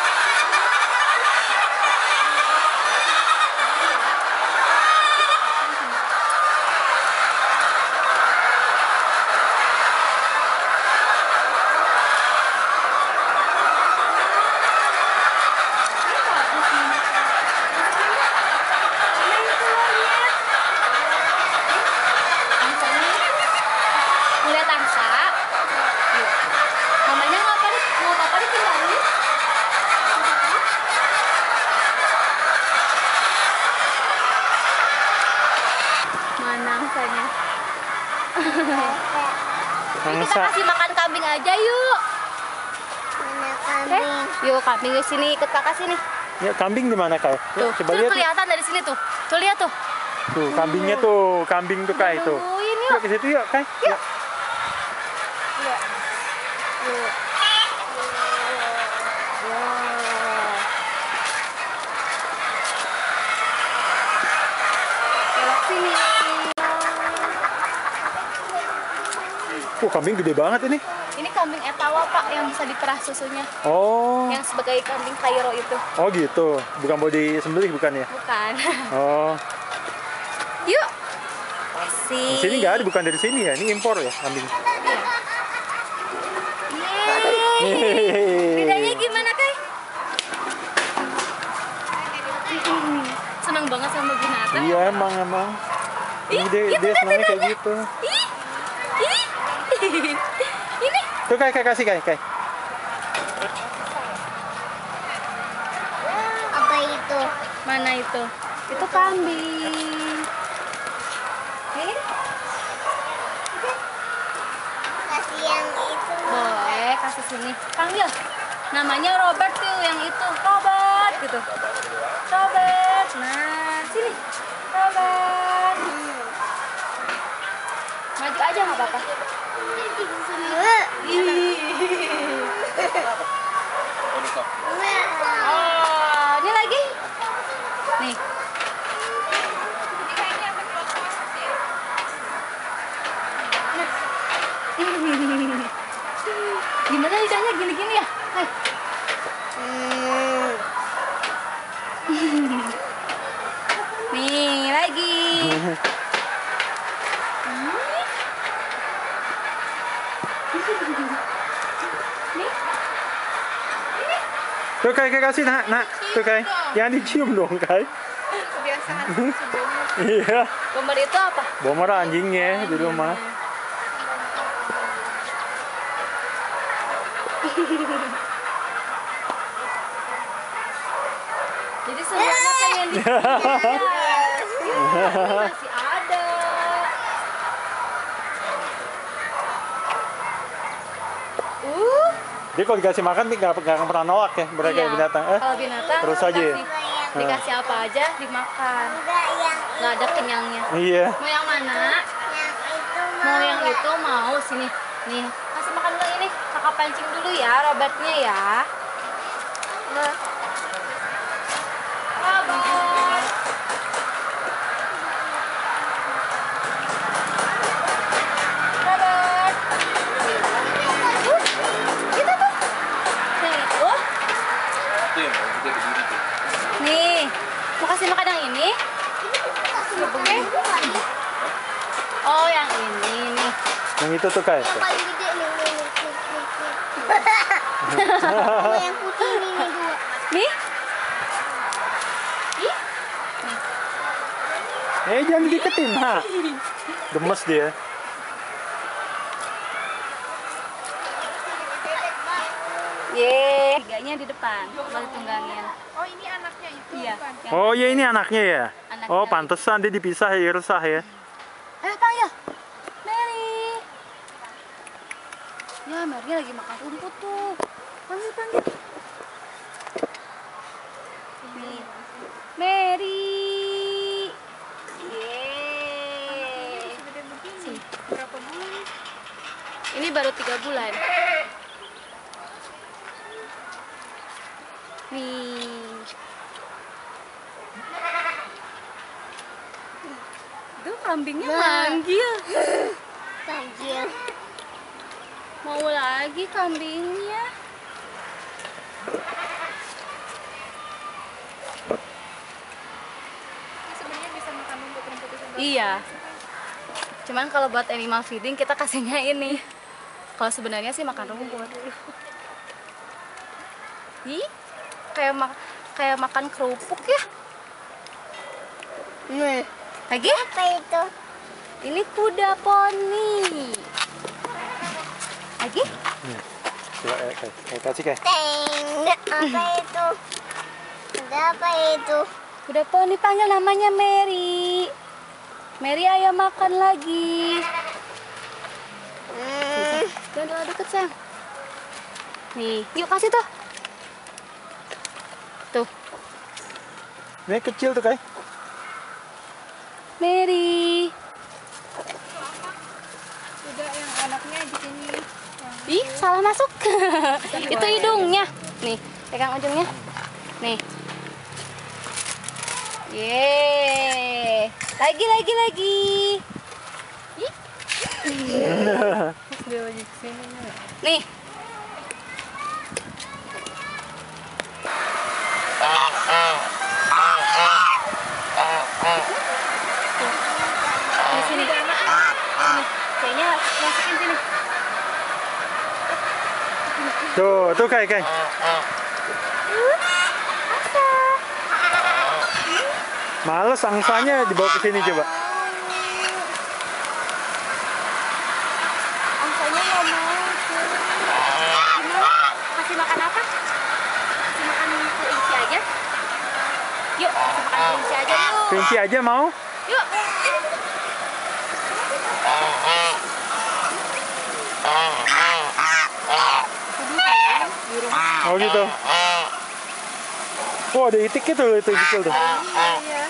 Ngeliat angsa. Mamanya mau papa ditinggalin. Mana angsanya? Kita Angsa. kasih makan kambing aja yuk. Mana kambing? Yuk kambing yuk sini ikut kakak sini. Ya, kambing di mana Kai? Tuh, Ya, coba tuh lihat. Yuk. kelihatan dari sini tuh. Tuh lihat tuh. Tuh, kambingnya tuh, kambing tuh Kai tuh. Tungguin yuk. Yuk ke situ yuk, Kai. Yuk. Yuk. Belok sini. Kambing gede banget ini. Ini kambing etawa Pak yang bisa diperah susunya. Oh. Yang sebagai kambing Kairo itu. Oh gitu. Bukan mau disembelih bukan ya? Bukan. Oh. Yuk. Di sini nggak ada, bukan dari sini ya. Ini impor ya kambing. Yeay. Bedanya gimana, Kai? Senang banget sama binatang. Iya emang. Ih, Dia itu senangnya kayak bedanya. gitu. Ih. Ini. Tuh Kai kasih Kai. Apa itu? Mana itu? Itu kambing. Ini? Kasih yang itu. Boleh, kasih sini. Panggil. Namanya Robert tuh yang itu. Robert gitu. Robert. Nah, sini. Robert. Maju aja nggak apa-apa. Oh, ini lagi. Nih. Gimana lidahnya gini-gini ya? Hai. Nih, lagi. Tuh Kai kasih nak. Tuh Kai. Jangan dicium dong Kai. Kebiasaan sebelumnya. Iya. Bomber itu apa? Bomber anjingnya di rumah. Jadi semuanya pengen di masih ada. Dia kalau dikasih makan nih nggak akan pernah nolak ya mereka Iya. binatang. Kalau binatang terus aja ya? dikasih apa aja dimakan. Enggak yang Nggak ada kenyangnya. Iya. Mau yang mana? itu Mau yang itu mau sini. Nih, kasih makan dulu ini. Kakak pancing dulu ya Robertnya ya. Robert. Robert. Kita tuh. Nih, mau kasih makan yang ini? Oke. Oh, yang ini nih. Yang itu tuh Kai. paling gede nih. Sama yang putih nih dua. Nih. Ih, Jangan dideketin ha. Gemes dia. ye. Tiganya di depan, baru tunggangin. Oh, ini anaknya itu Iya. bukan? yang- Oh ya ini anaknya ya. Anaknya. Oh pantesan dia dipisah ya, resah ya. Ayo panggil. Mary. Ya, Mary lagi makan rumput tuh. Panggil. Nih. Mary. Yeay. Sini. Berapa bulan? Ini baru 3 bulan. Nih. Itu kambingnya manggil. Panggil. Mau lagi kambingnya. Ini sebenarnya bisa makan rumput-rumput itu. Iya. Cuman kalau buat animal feeding kita kasihnya ini. Kalau sebenarnya sih makan rumput. Ih, kayak makan kerupuk ya. Nih, Lagi? apa itu? Ini kuda poni. Lagi? Coba kasih Kai. Teng. Apa itu? Ada apa itu? Kuda poni panggil namanya Mary. Mary ayo makan lagi. Jangan terlalu deket sayang. Nih, yuk kasih tuh. Ini kecil tuh, Kai. Mary. Udah yang anaknya di sini. Ih, salah masuk. Itu hidungnya. Nih, pegang ujungnya. Nih. Yeay. Lagi. Ih. Dia lagi kesini nih. Nih. Di sini. Sini. Kayaknya masukin sini. Tuh Kai. Males angsanya dibawa ke sini coba. Angsanya nggak mau. Gimana? Kasih makan apa? Kasih makan kelinci aja. Yuk, kasih makan kelinci aja yuk. Kelinci aja mau? Yuk. Oh gitu. Oh ada itiknya tuh, itu kecil tuh. Iya.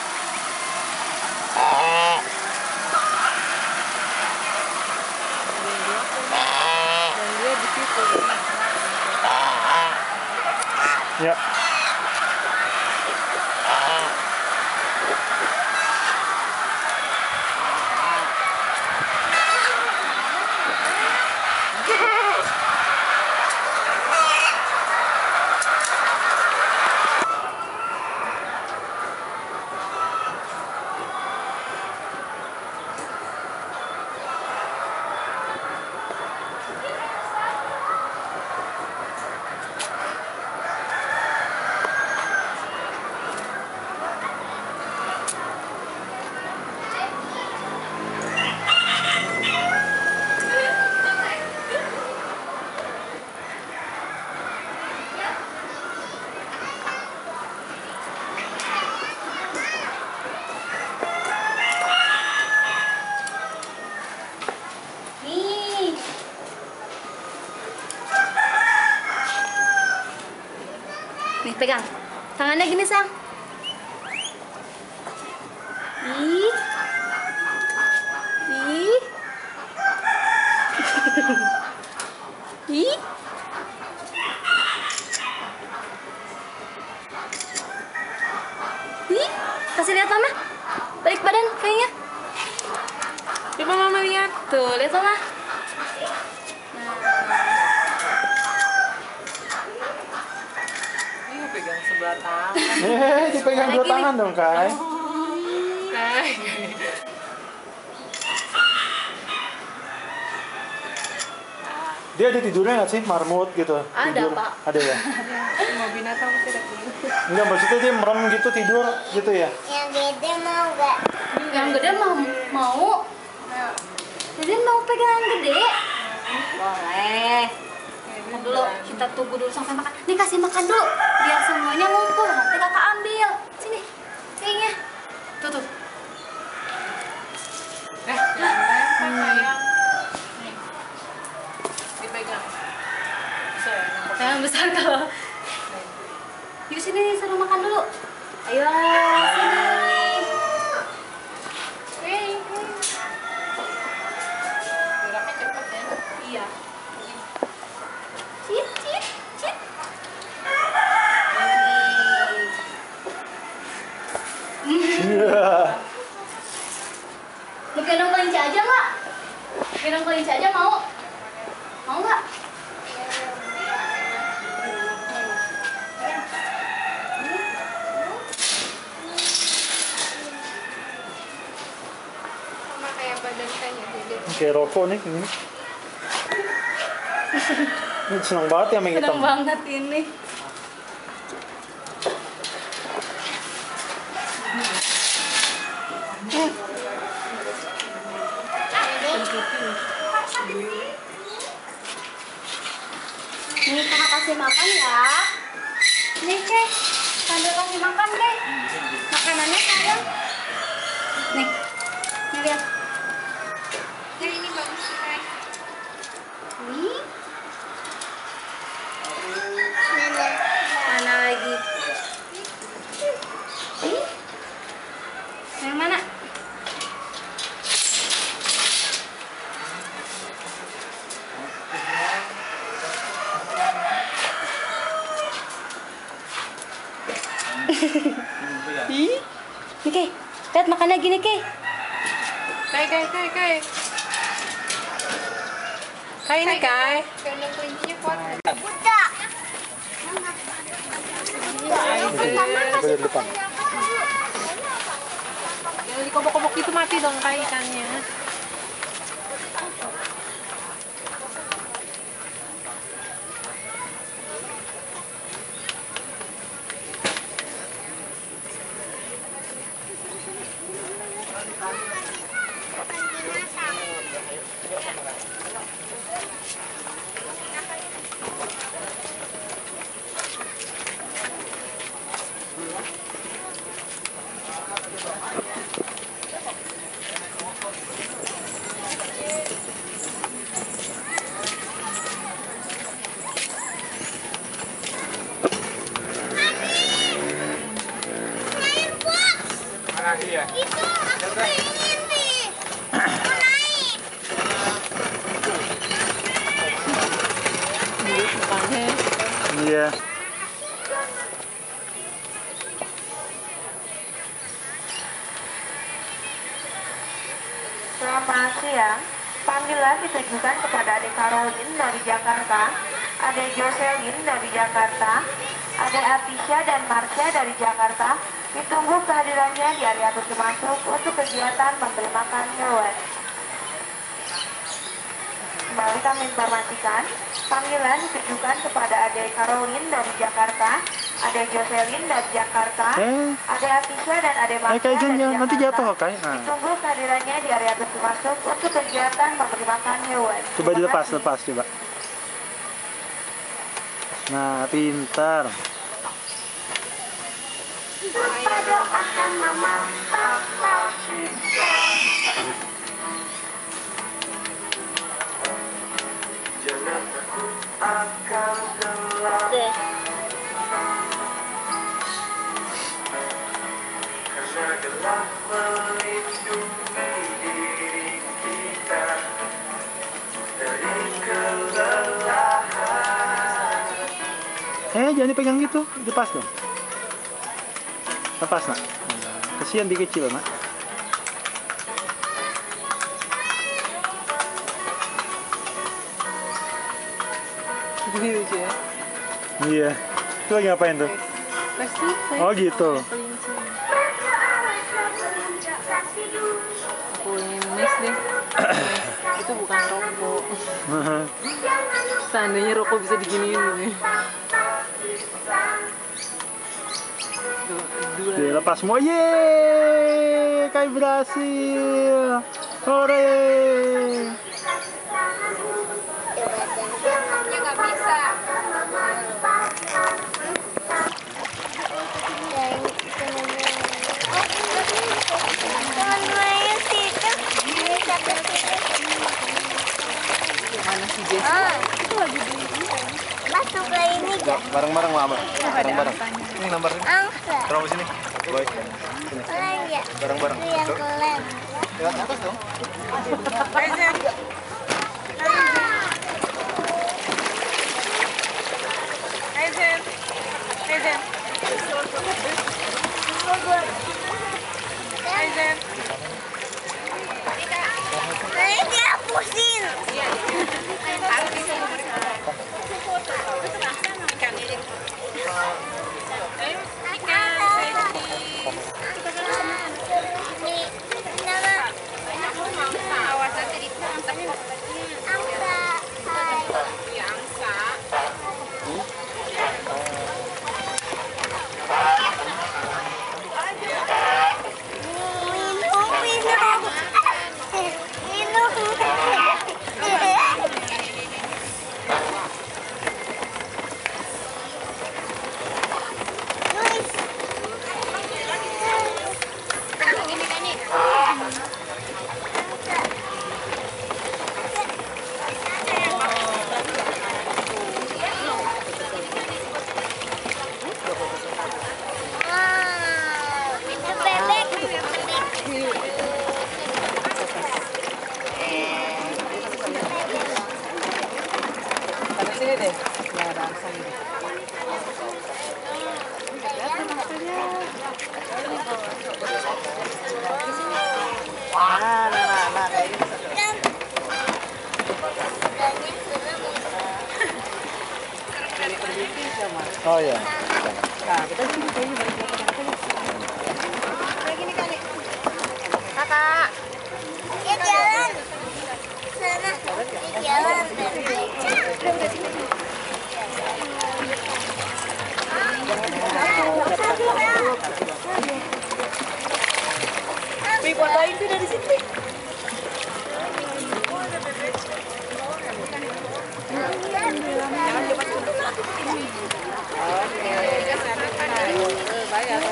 Dan dia di situ. Ya. Nih. Nih, pegang. Tangannya gini, Sang. Ih. Ih. Ih. Ih. Kasih lihat Mama. Balik badan kayaknya. Coba Mama lihat. Tuh, lihat Mama. Ini pegang sebelah tangan. Dipegang dua Lagi nih. tangan dong, Kai. Dia ada tidurnya nggak sih, marmut gitu? Ada, Tidur. Pak. Ada ya? Semua binatang pasti ada tidur. Enggak, maksudnya dia merem gitu tidur gitu ya? Yang gede mau nggak? Yang gede mau. Jadi mau pegang yang gede? Boleh. Ntar dulu, kita tunggu dulu sampai makan. Nih kasih makan dulu, biar semuanya ngumpul. Nanti kakak ambil. Sini, kayaknya. Tuh. Sayang. Nih. Dipegang. Bisa ya? Yang besar kalau. Yuk sini, suruh makan dulu. Ayo, sini. Geraknya cepet ya. Iya. Cip. Mau gendong kelinci aja nggak? Gendong kelinci aja mau? Mau nggak? Sama kayak badan kayaknya jadi. Kayak rokok nih ini. Ini seneng banget ya main hitam. Seneng banget ini. Ini kakak kasih makan ya. Nih Kek, sambil kasih makan Kek. Makanannya sayang. Nih lihat. Ini bagus sih Kak. Nih. Mana lagi? Ih, nih Kay, lihat makan lagi nih Kay. Kay. Kay ini Kay. Budak. Di depan. Yang dikobok-kobok itu mati dong Kay ikannya. Itu aku pengen nih. Mau naik. Mukanya. Iya. Selamat siang. Panggilan ditujukan kepada Adik Caroline dari Jakarta, Adik Jocelyn dari Jakarta, Adik Atisha dan Marsha dari Jakarta. Ditunggu kehadirannya di area pintu masuk untuk kegiatan memberi makan hewan. Kembali kami informasikan, panggilan ditujukan kepada Adik Caroline dari Jakarta, Adik Jocelyn dari Jakarta, Adik Atisha dan Adik Marsha Kay, dari jangan nanti Jakarta. jatuh Kay. Nah, Ditunggu kehadirannya di area pintu masuk untuk kegiatan memberi makan hewan. coba dilepas coba. Nah, pintar. Jangan dipegang gitu, lepas dong. Lepas nak. Kasihan dia kecil nak. Ini lucu ya. Iya. Itu lagi ngapain tuh? Pasti. Oh gitu. Kelinci. Aku ingin mes deh. Itu bukan rokok. Seandainya rokok bisa diginiin nih. Oke, lepas semua. Yeay! Kay berhasil. Hore! Teman-temannya situ. Mana si Jess? Itu lagi di Masuk ke ini gak? Bareng-bareng Mama. Bareng-bareng. Ini nomornya. Angsa. Terus sini. Boy. Kalian ya? Bareng-bareng. Itu yang kalian. Lewat atas dong. Kalian dihapusin. Angsa. Oh iya. Nah, kita di sini kayaknya balik foto kayak gini kali. Kakak. Ya jalan. Sana. Jalan. Pi, fotoin tuh dari situ. Bayar.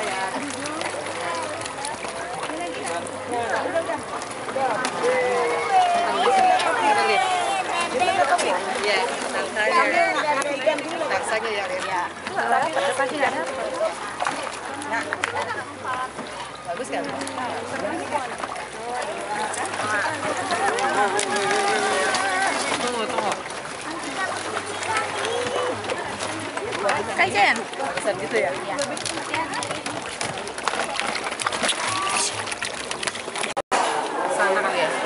Iya, taksanya ya. Iya. Bagus kan? Tunggu. Kaizen. Bagusan gitu ya? Iya. Sana kali ya?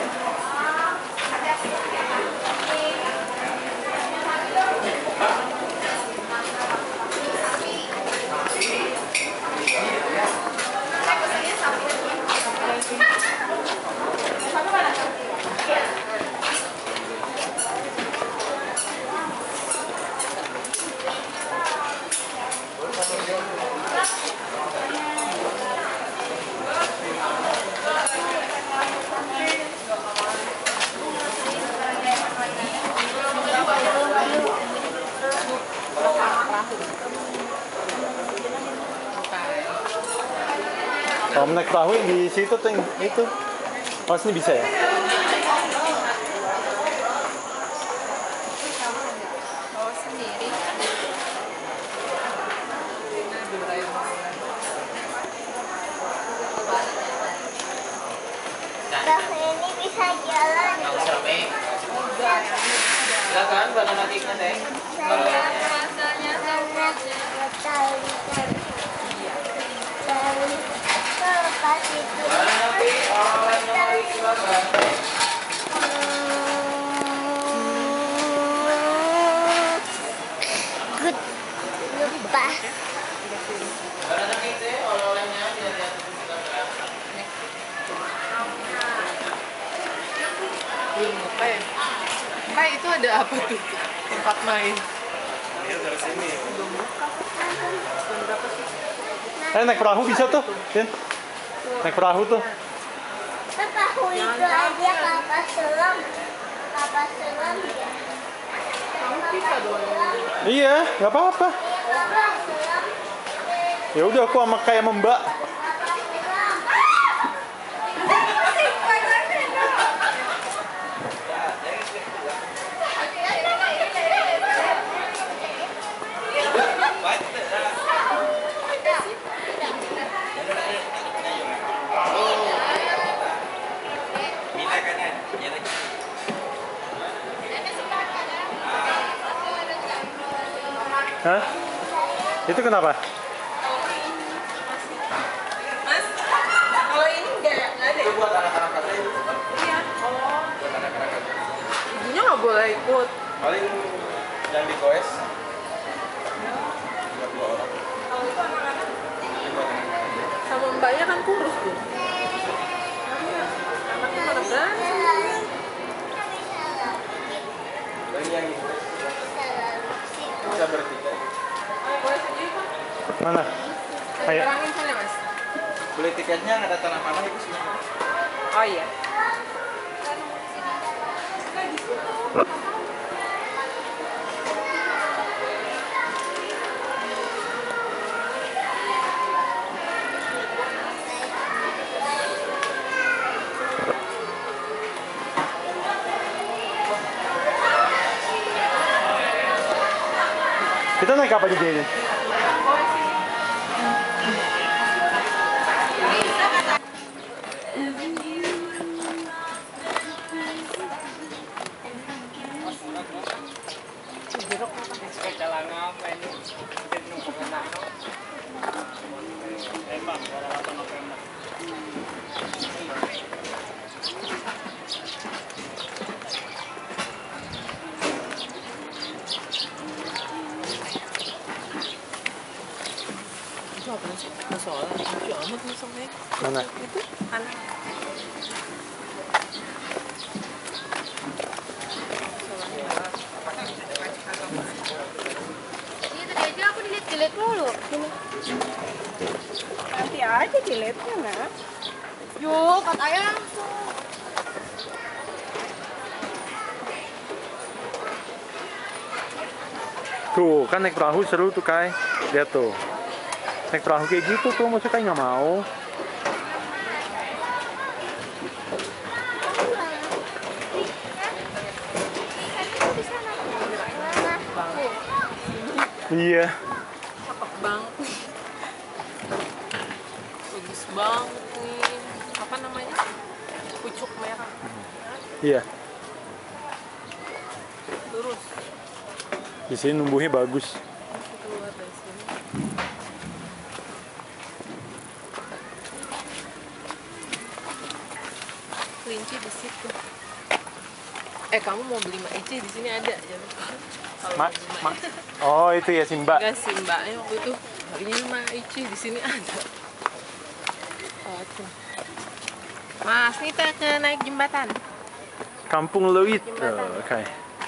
Kalau naik perahu yang di situ tuh yang itu. Oh, sini bisa ya? Oh, sendiri. Perahu ini bisa jalan. Silakan, Mbak Natiknya, Teh. Lepas itu. Good. Lupa. Pak, itu ada apa tuh? Tempat main. Naik perahu bisa tuh, Vin. Naik perahu tuh. Perahu itu aja kapal selam. Kapal selam ya. Iya, nggak apa-apa. Kapal selam. Ya udah, aku sama kayak Mbak. Hah? Itu kenapa? Mas, kalau ini nggak ada ya? Buat anak-anak katanya. Iya. Oh. Buat anak-anak. Ibunya nggak boleh ikut. Paling yang di koes. Buat 2 orang. Kalau itu anak-anak Ini buat anak-anak. sama mbaknya kan kurus tuh. Anaknya mana berani sendirian. Ini yang di koes. Bisa bertiga. Boleh sendiri Pak? Mana? Ayo. Terangin sana Mas. Beli tiketnya ada tanah panah itu sih. Oh iya. Kita naik apa jadi ini? sih? Musola. Lucu amat musolanya. Mana? Itu anak. Ini tadi aja aku dilihat dulu. Nanti aja dilihatnya, nak. Yuk, katanya langsung. Tuh, kan naik perahu seru tuh, Kai. Lihat tuh. Naik perahu kayak gitu tuh, maksudnya Kai nggak mau. Iya. Cakep banget. Bagus banget nih. Apa namanya? Pucuk merah. Iya. Lurus. Di sini numbuhnya bagus. Keluar dari sini. Kelinci di situ. Kamu mau beli maici di sini ada. Jangan lupa. Kalau Ma, mau beli ma. Oh, itu ya Simba. enggak sih mbaknya waktu itu ini maici di sini ada. Oh, tuh. Mas, ini kita ke naik jembatan. Kampung Leuit. Jembatan. Oh, Kai.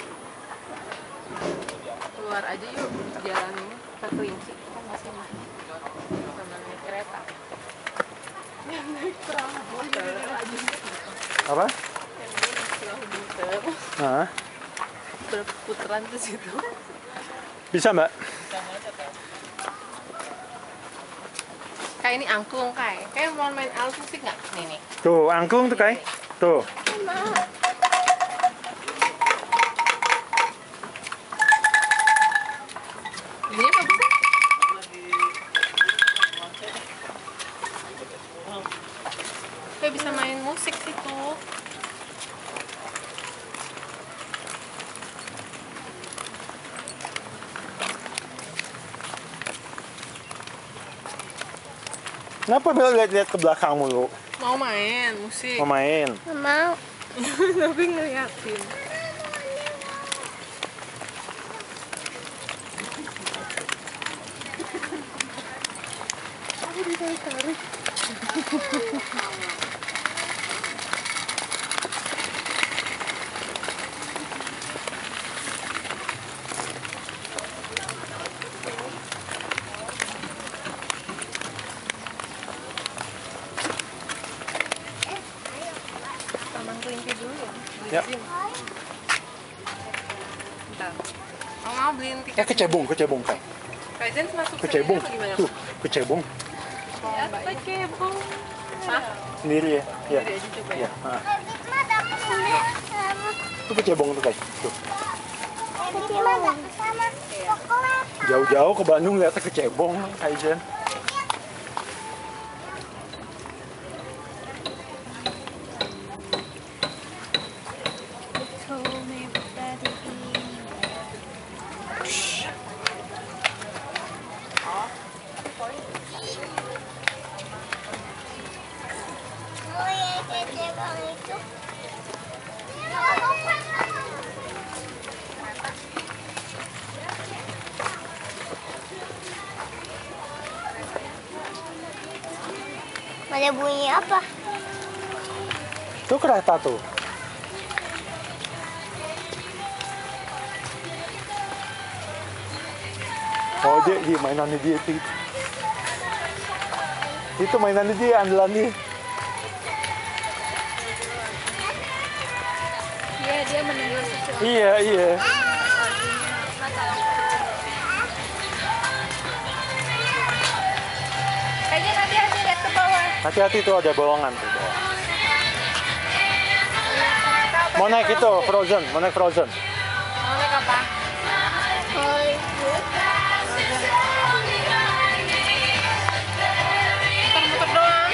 Keluar aja yuk jalan ini ke Kelinci kan di sini. Sama naik kereta. Yang naik perahu aja. Apa? Yang naik perahu muter. Hah? Berputaran ke situ. Bisa, Mbak? Kayak ini angklung kayak. Kayak mau main alat musik nggak? Nih. Tuh, angklung tuh, Kai. Tuh. Ini apa sih? Kayak bisa main musik situ. Kenapa Bel lihat-lihat ke belakang mulu? Mau main musik. Mau main? Nggak mau. Tapi ngeliatin. Taman Kelinci dulu ya. Beli Ya. SIM. Bentar. Mau beliin tiket. Kecebong, Kai. Kaizen masuk Kecebong. sendiri apa gimana? Tuh, kecebong. Ya, kecebong. Hah? Sendiri ya? Iya. Sendiri aja coba ya. Iya. Ah. Mah dapat sama. Tuh kecebong tuh, Kai. Tuh. Mah dapat sama coklat. Jauh-jauh ke Bandung lihat kecebong, Kaizen. Mau yang kecebong itu. Ada bunyi apa? Tuh kereta tuh. Oh, dia mainannya dia itu. Itu mainannya dia, andalannya. Iya, dia menunggu sesuatu. Iya, iya. Kayaknya hati-hati lihat ke bawah. Hati-hati tuh ada bolongan tuh. Mau naik itu, Frozen. Mau naik Frozen. Mau naik apa? Muter-muter doang.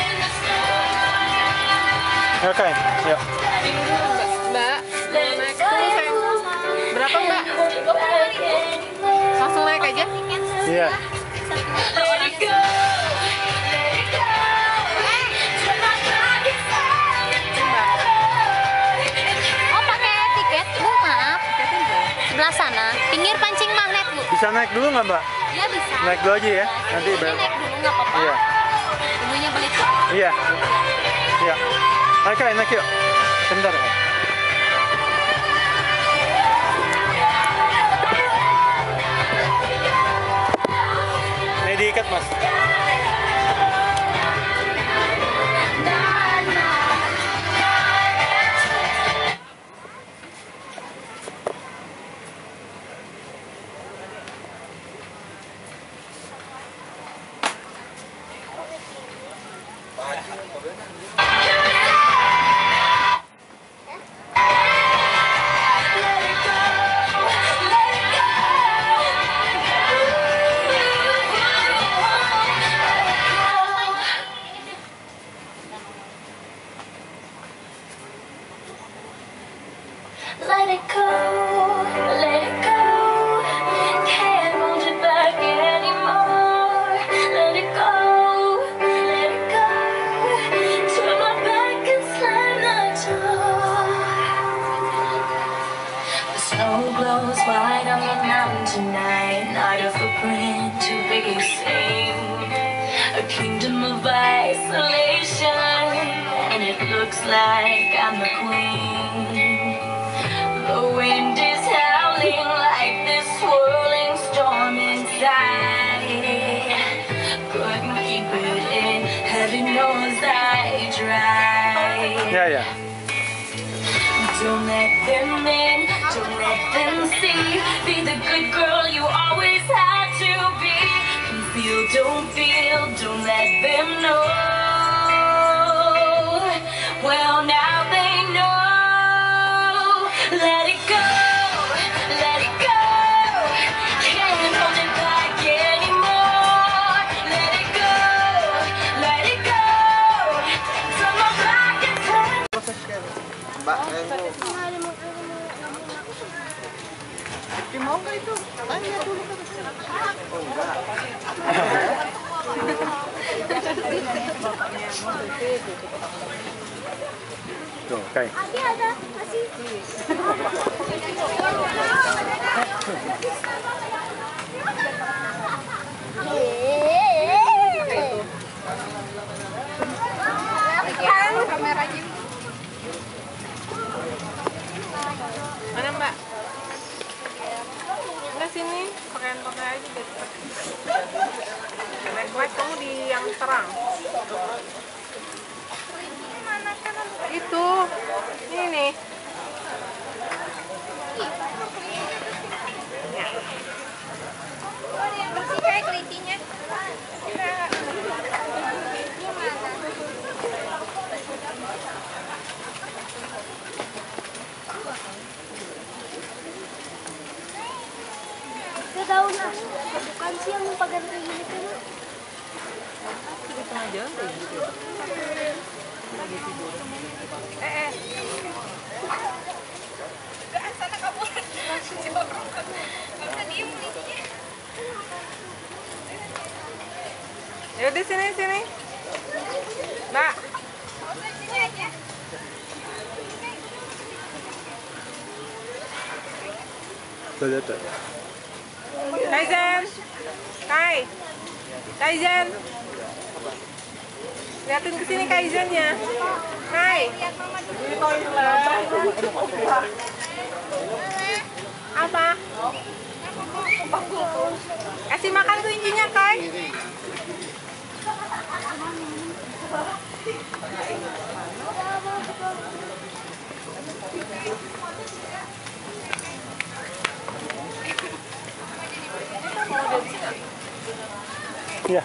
Ya, Kai. Yuk. Mbak, mau naik tuh sayang. Berapa Mbak? Langsung naik aja. Iya. Oh, pakai tiket, Bu, maaf. Sebelah sana. Pinggir pancing magnet, Bu. Bisa naik dulu nggak, Mbak? Iya, bisa. Naik dulu aja ya. Nanti Ini naik dulu nggak apa-apa. Iya. Ibunya beli tuh. Iya. Iya. Naik Kak, naik yuk. Sebentar. Ini diikat, Mas. Let it go, let it go. Can't hold it back anymore. Let it go, let it go. Turn my back and slam the door. The snow glows white on the mountain tonight. Not a footprint too big to sing. A kingdom of isolation, and it looks like I'm the queen. The wind is howling like this swirling storm inside. Couldn't keep it in, heaven knows I tried. Ya, ya. Don't let them in, don't let them see. Be the good girl you always had to be. Don't feel, don't let them know. Well, now they know. Let it go, let it go. Can't hold it back anymore. Let it go, let it go. Turn my back and turn. Mau nggak itu? Tanya dulu ke Tuh, Kai. Abi ada masih. kameranya. Mana Mbak? Enggak sini, pakaian aja biar cepet. Backlight kamu di yang terang. Itu, ini nih. Ya. Bersih kayak kelitinya. Daun lah, bukan sih yang pakai kayak gini kan? Di tengah jalan kayak gitu. Lagi tidur. Sana kamu. Bisa diem nih. Ya udah sini. Mbak. Sini aja. Tuh, lihat tuh. Kaizen. Kaizen. Liatin ke sini Kaizennya. Kai. Apa? Kasih makan kelincinya, Kai. Iya.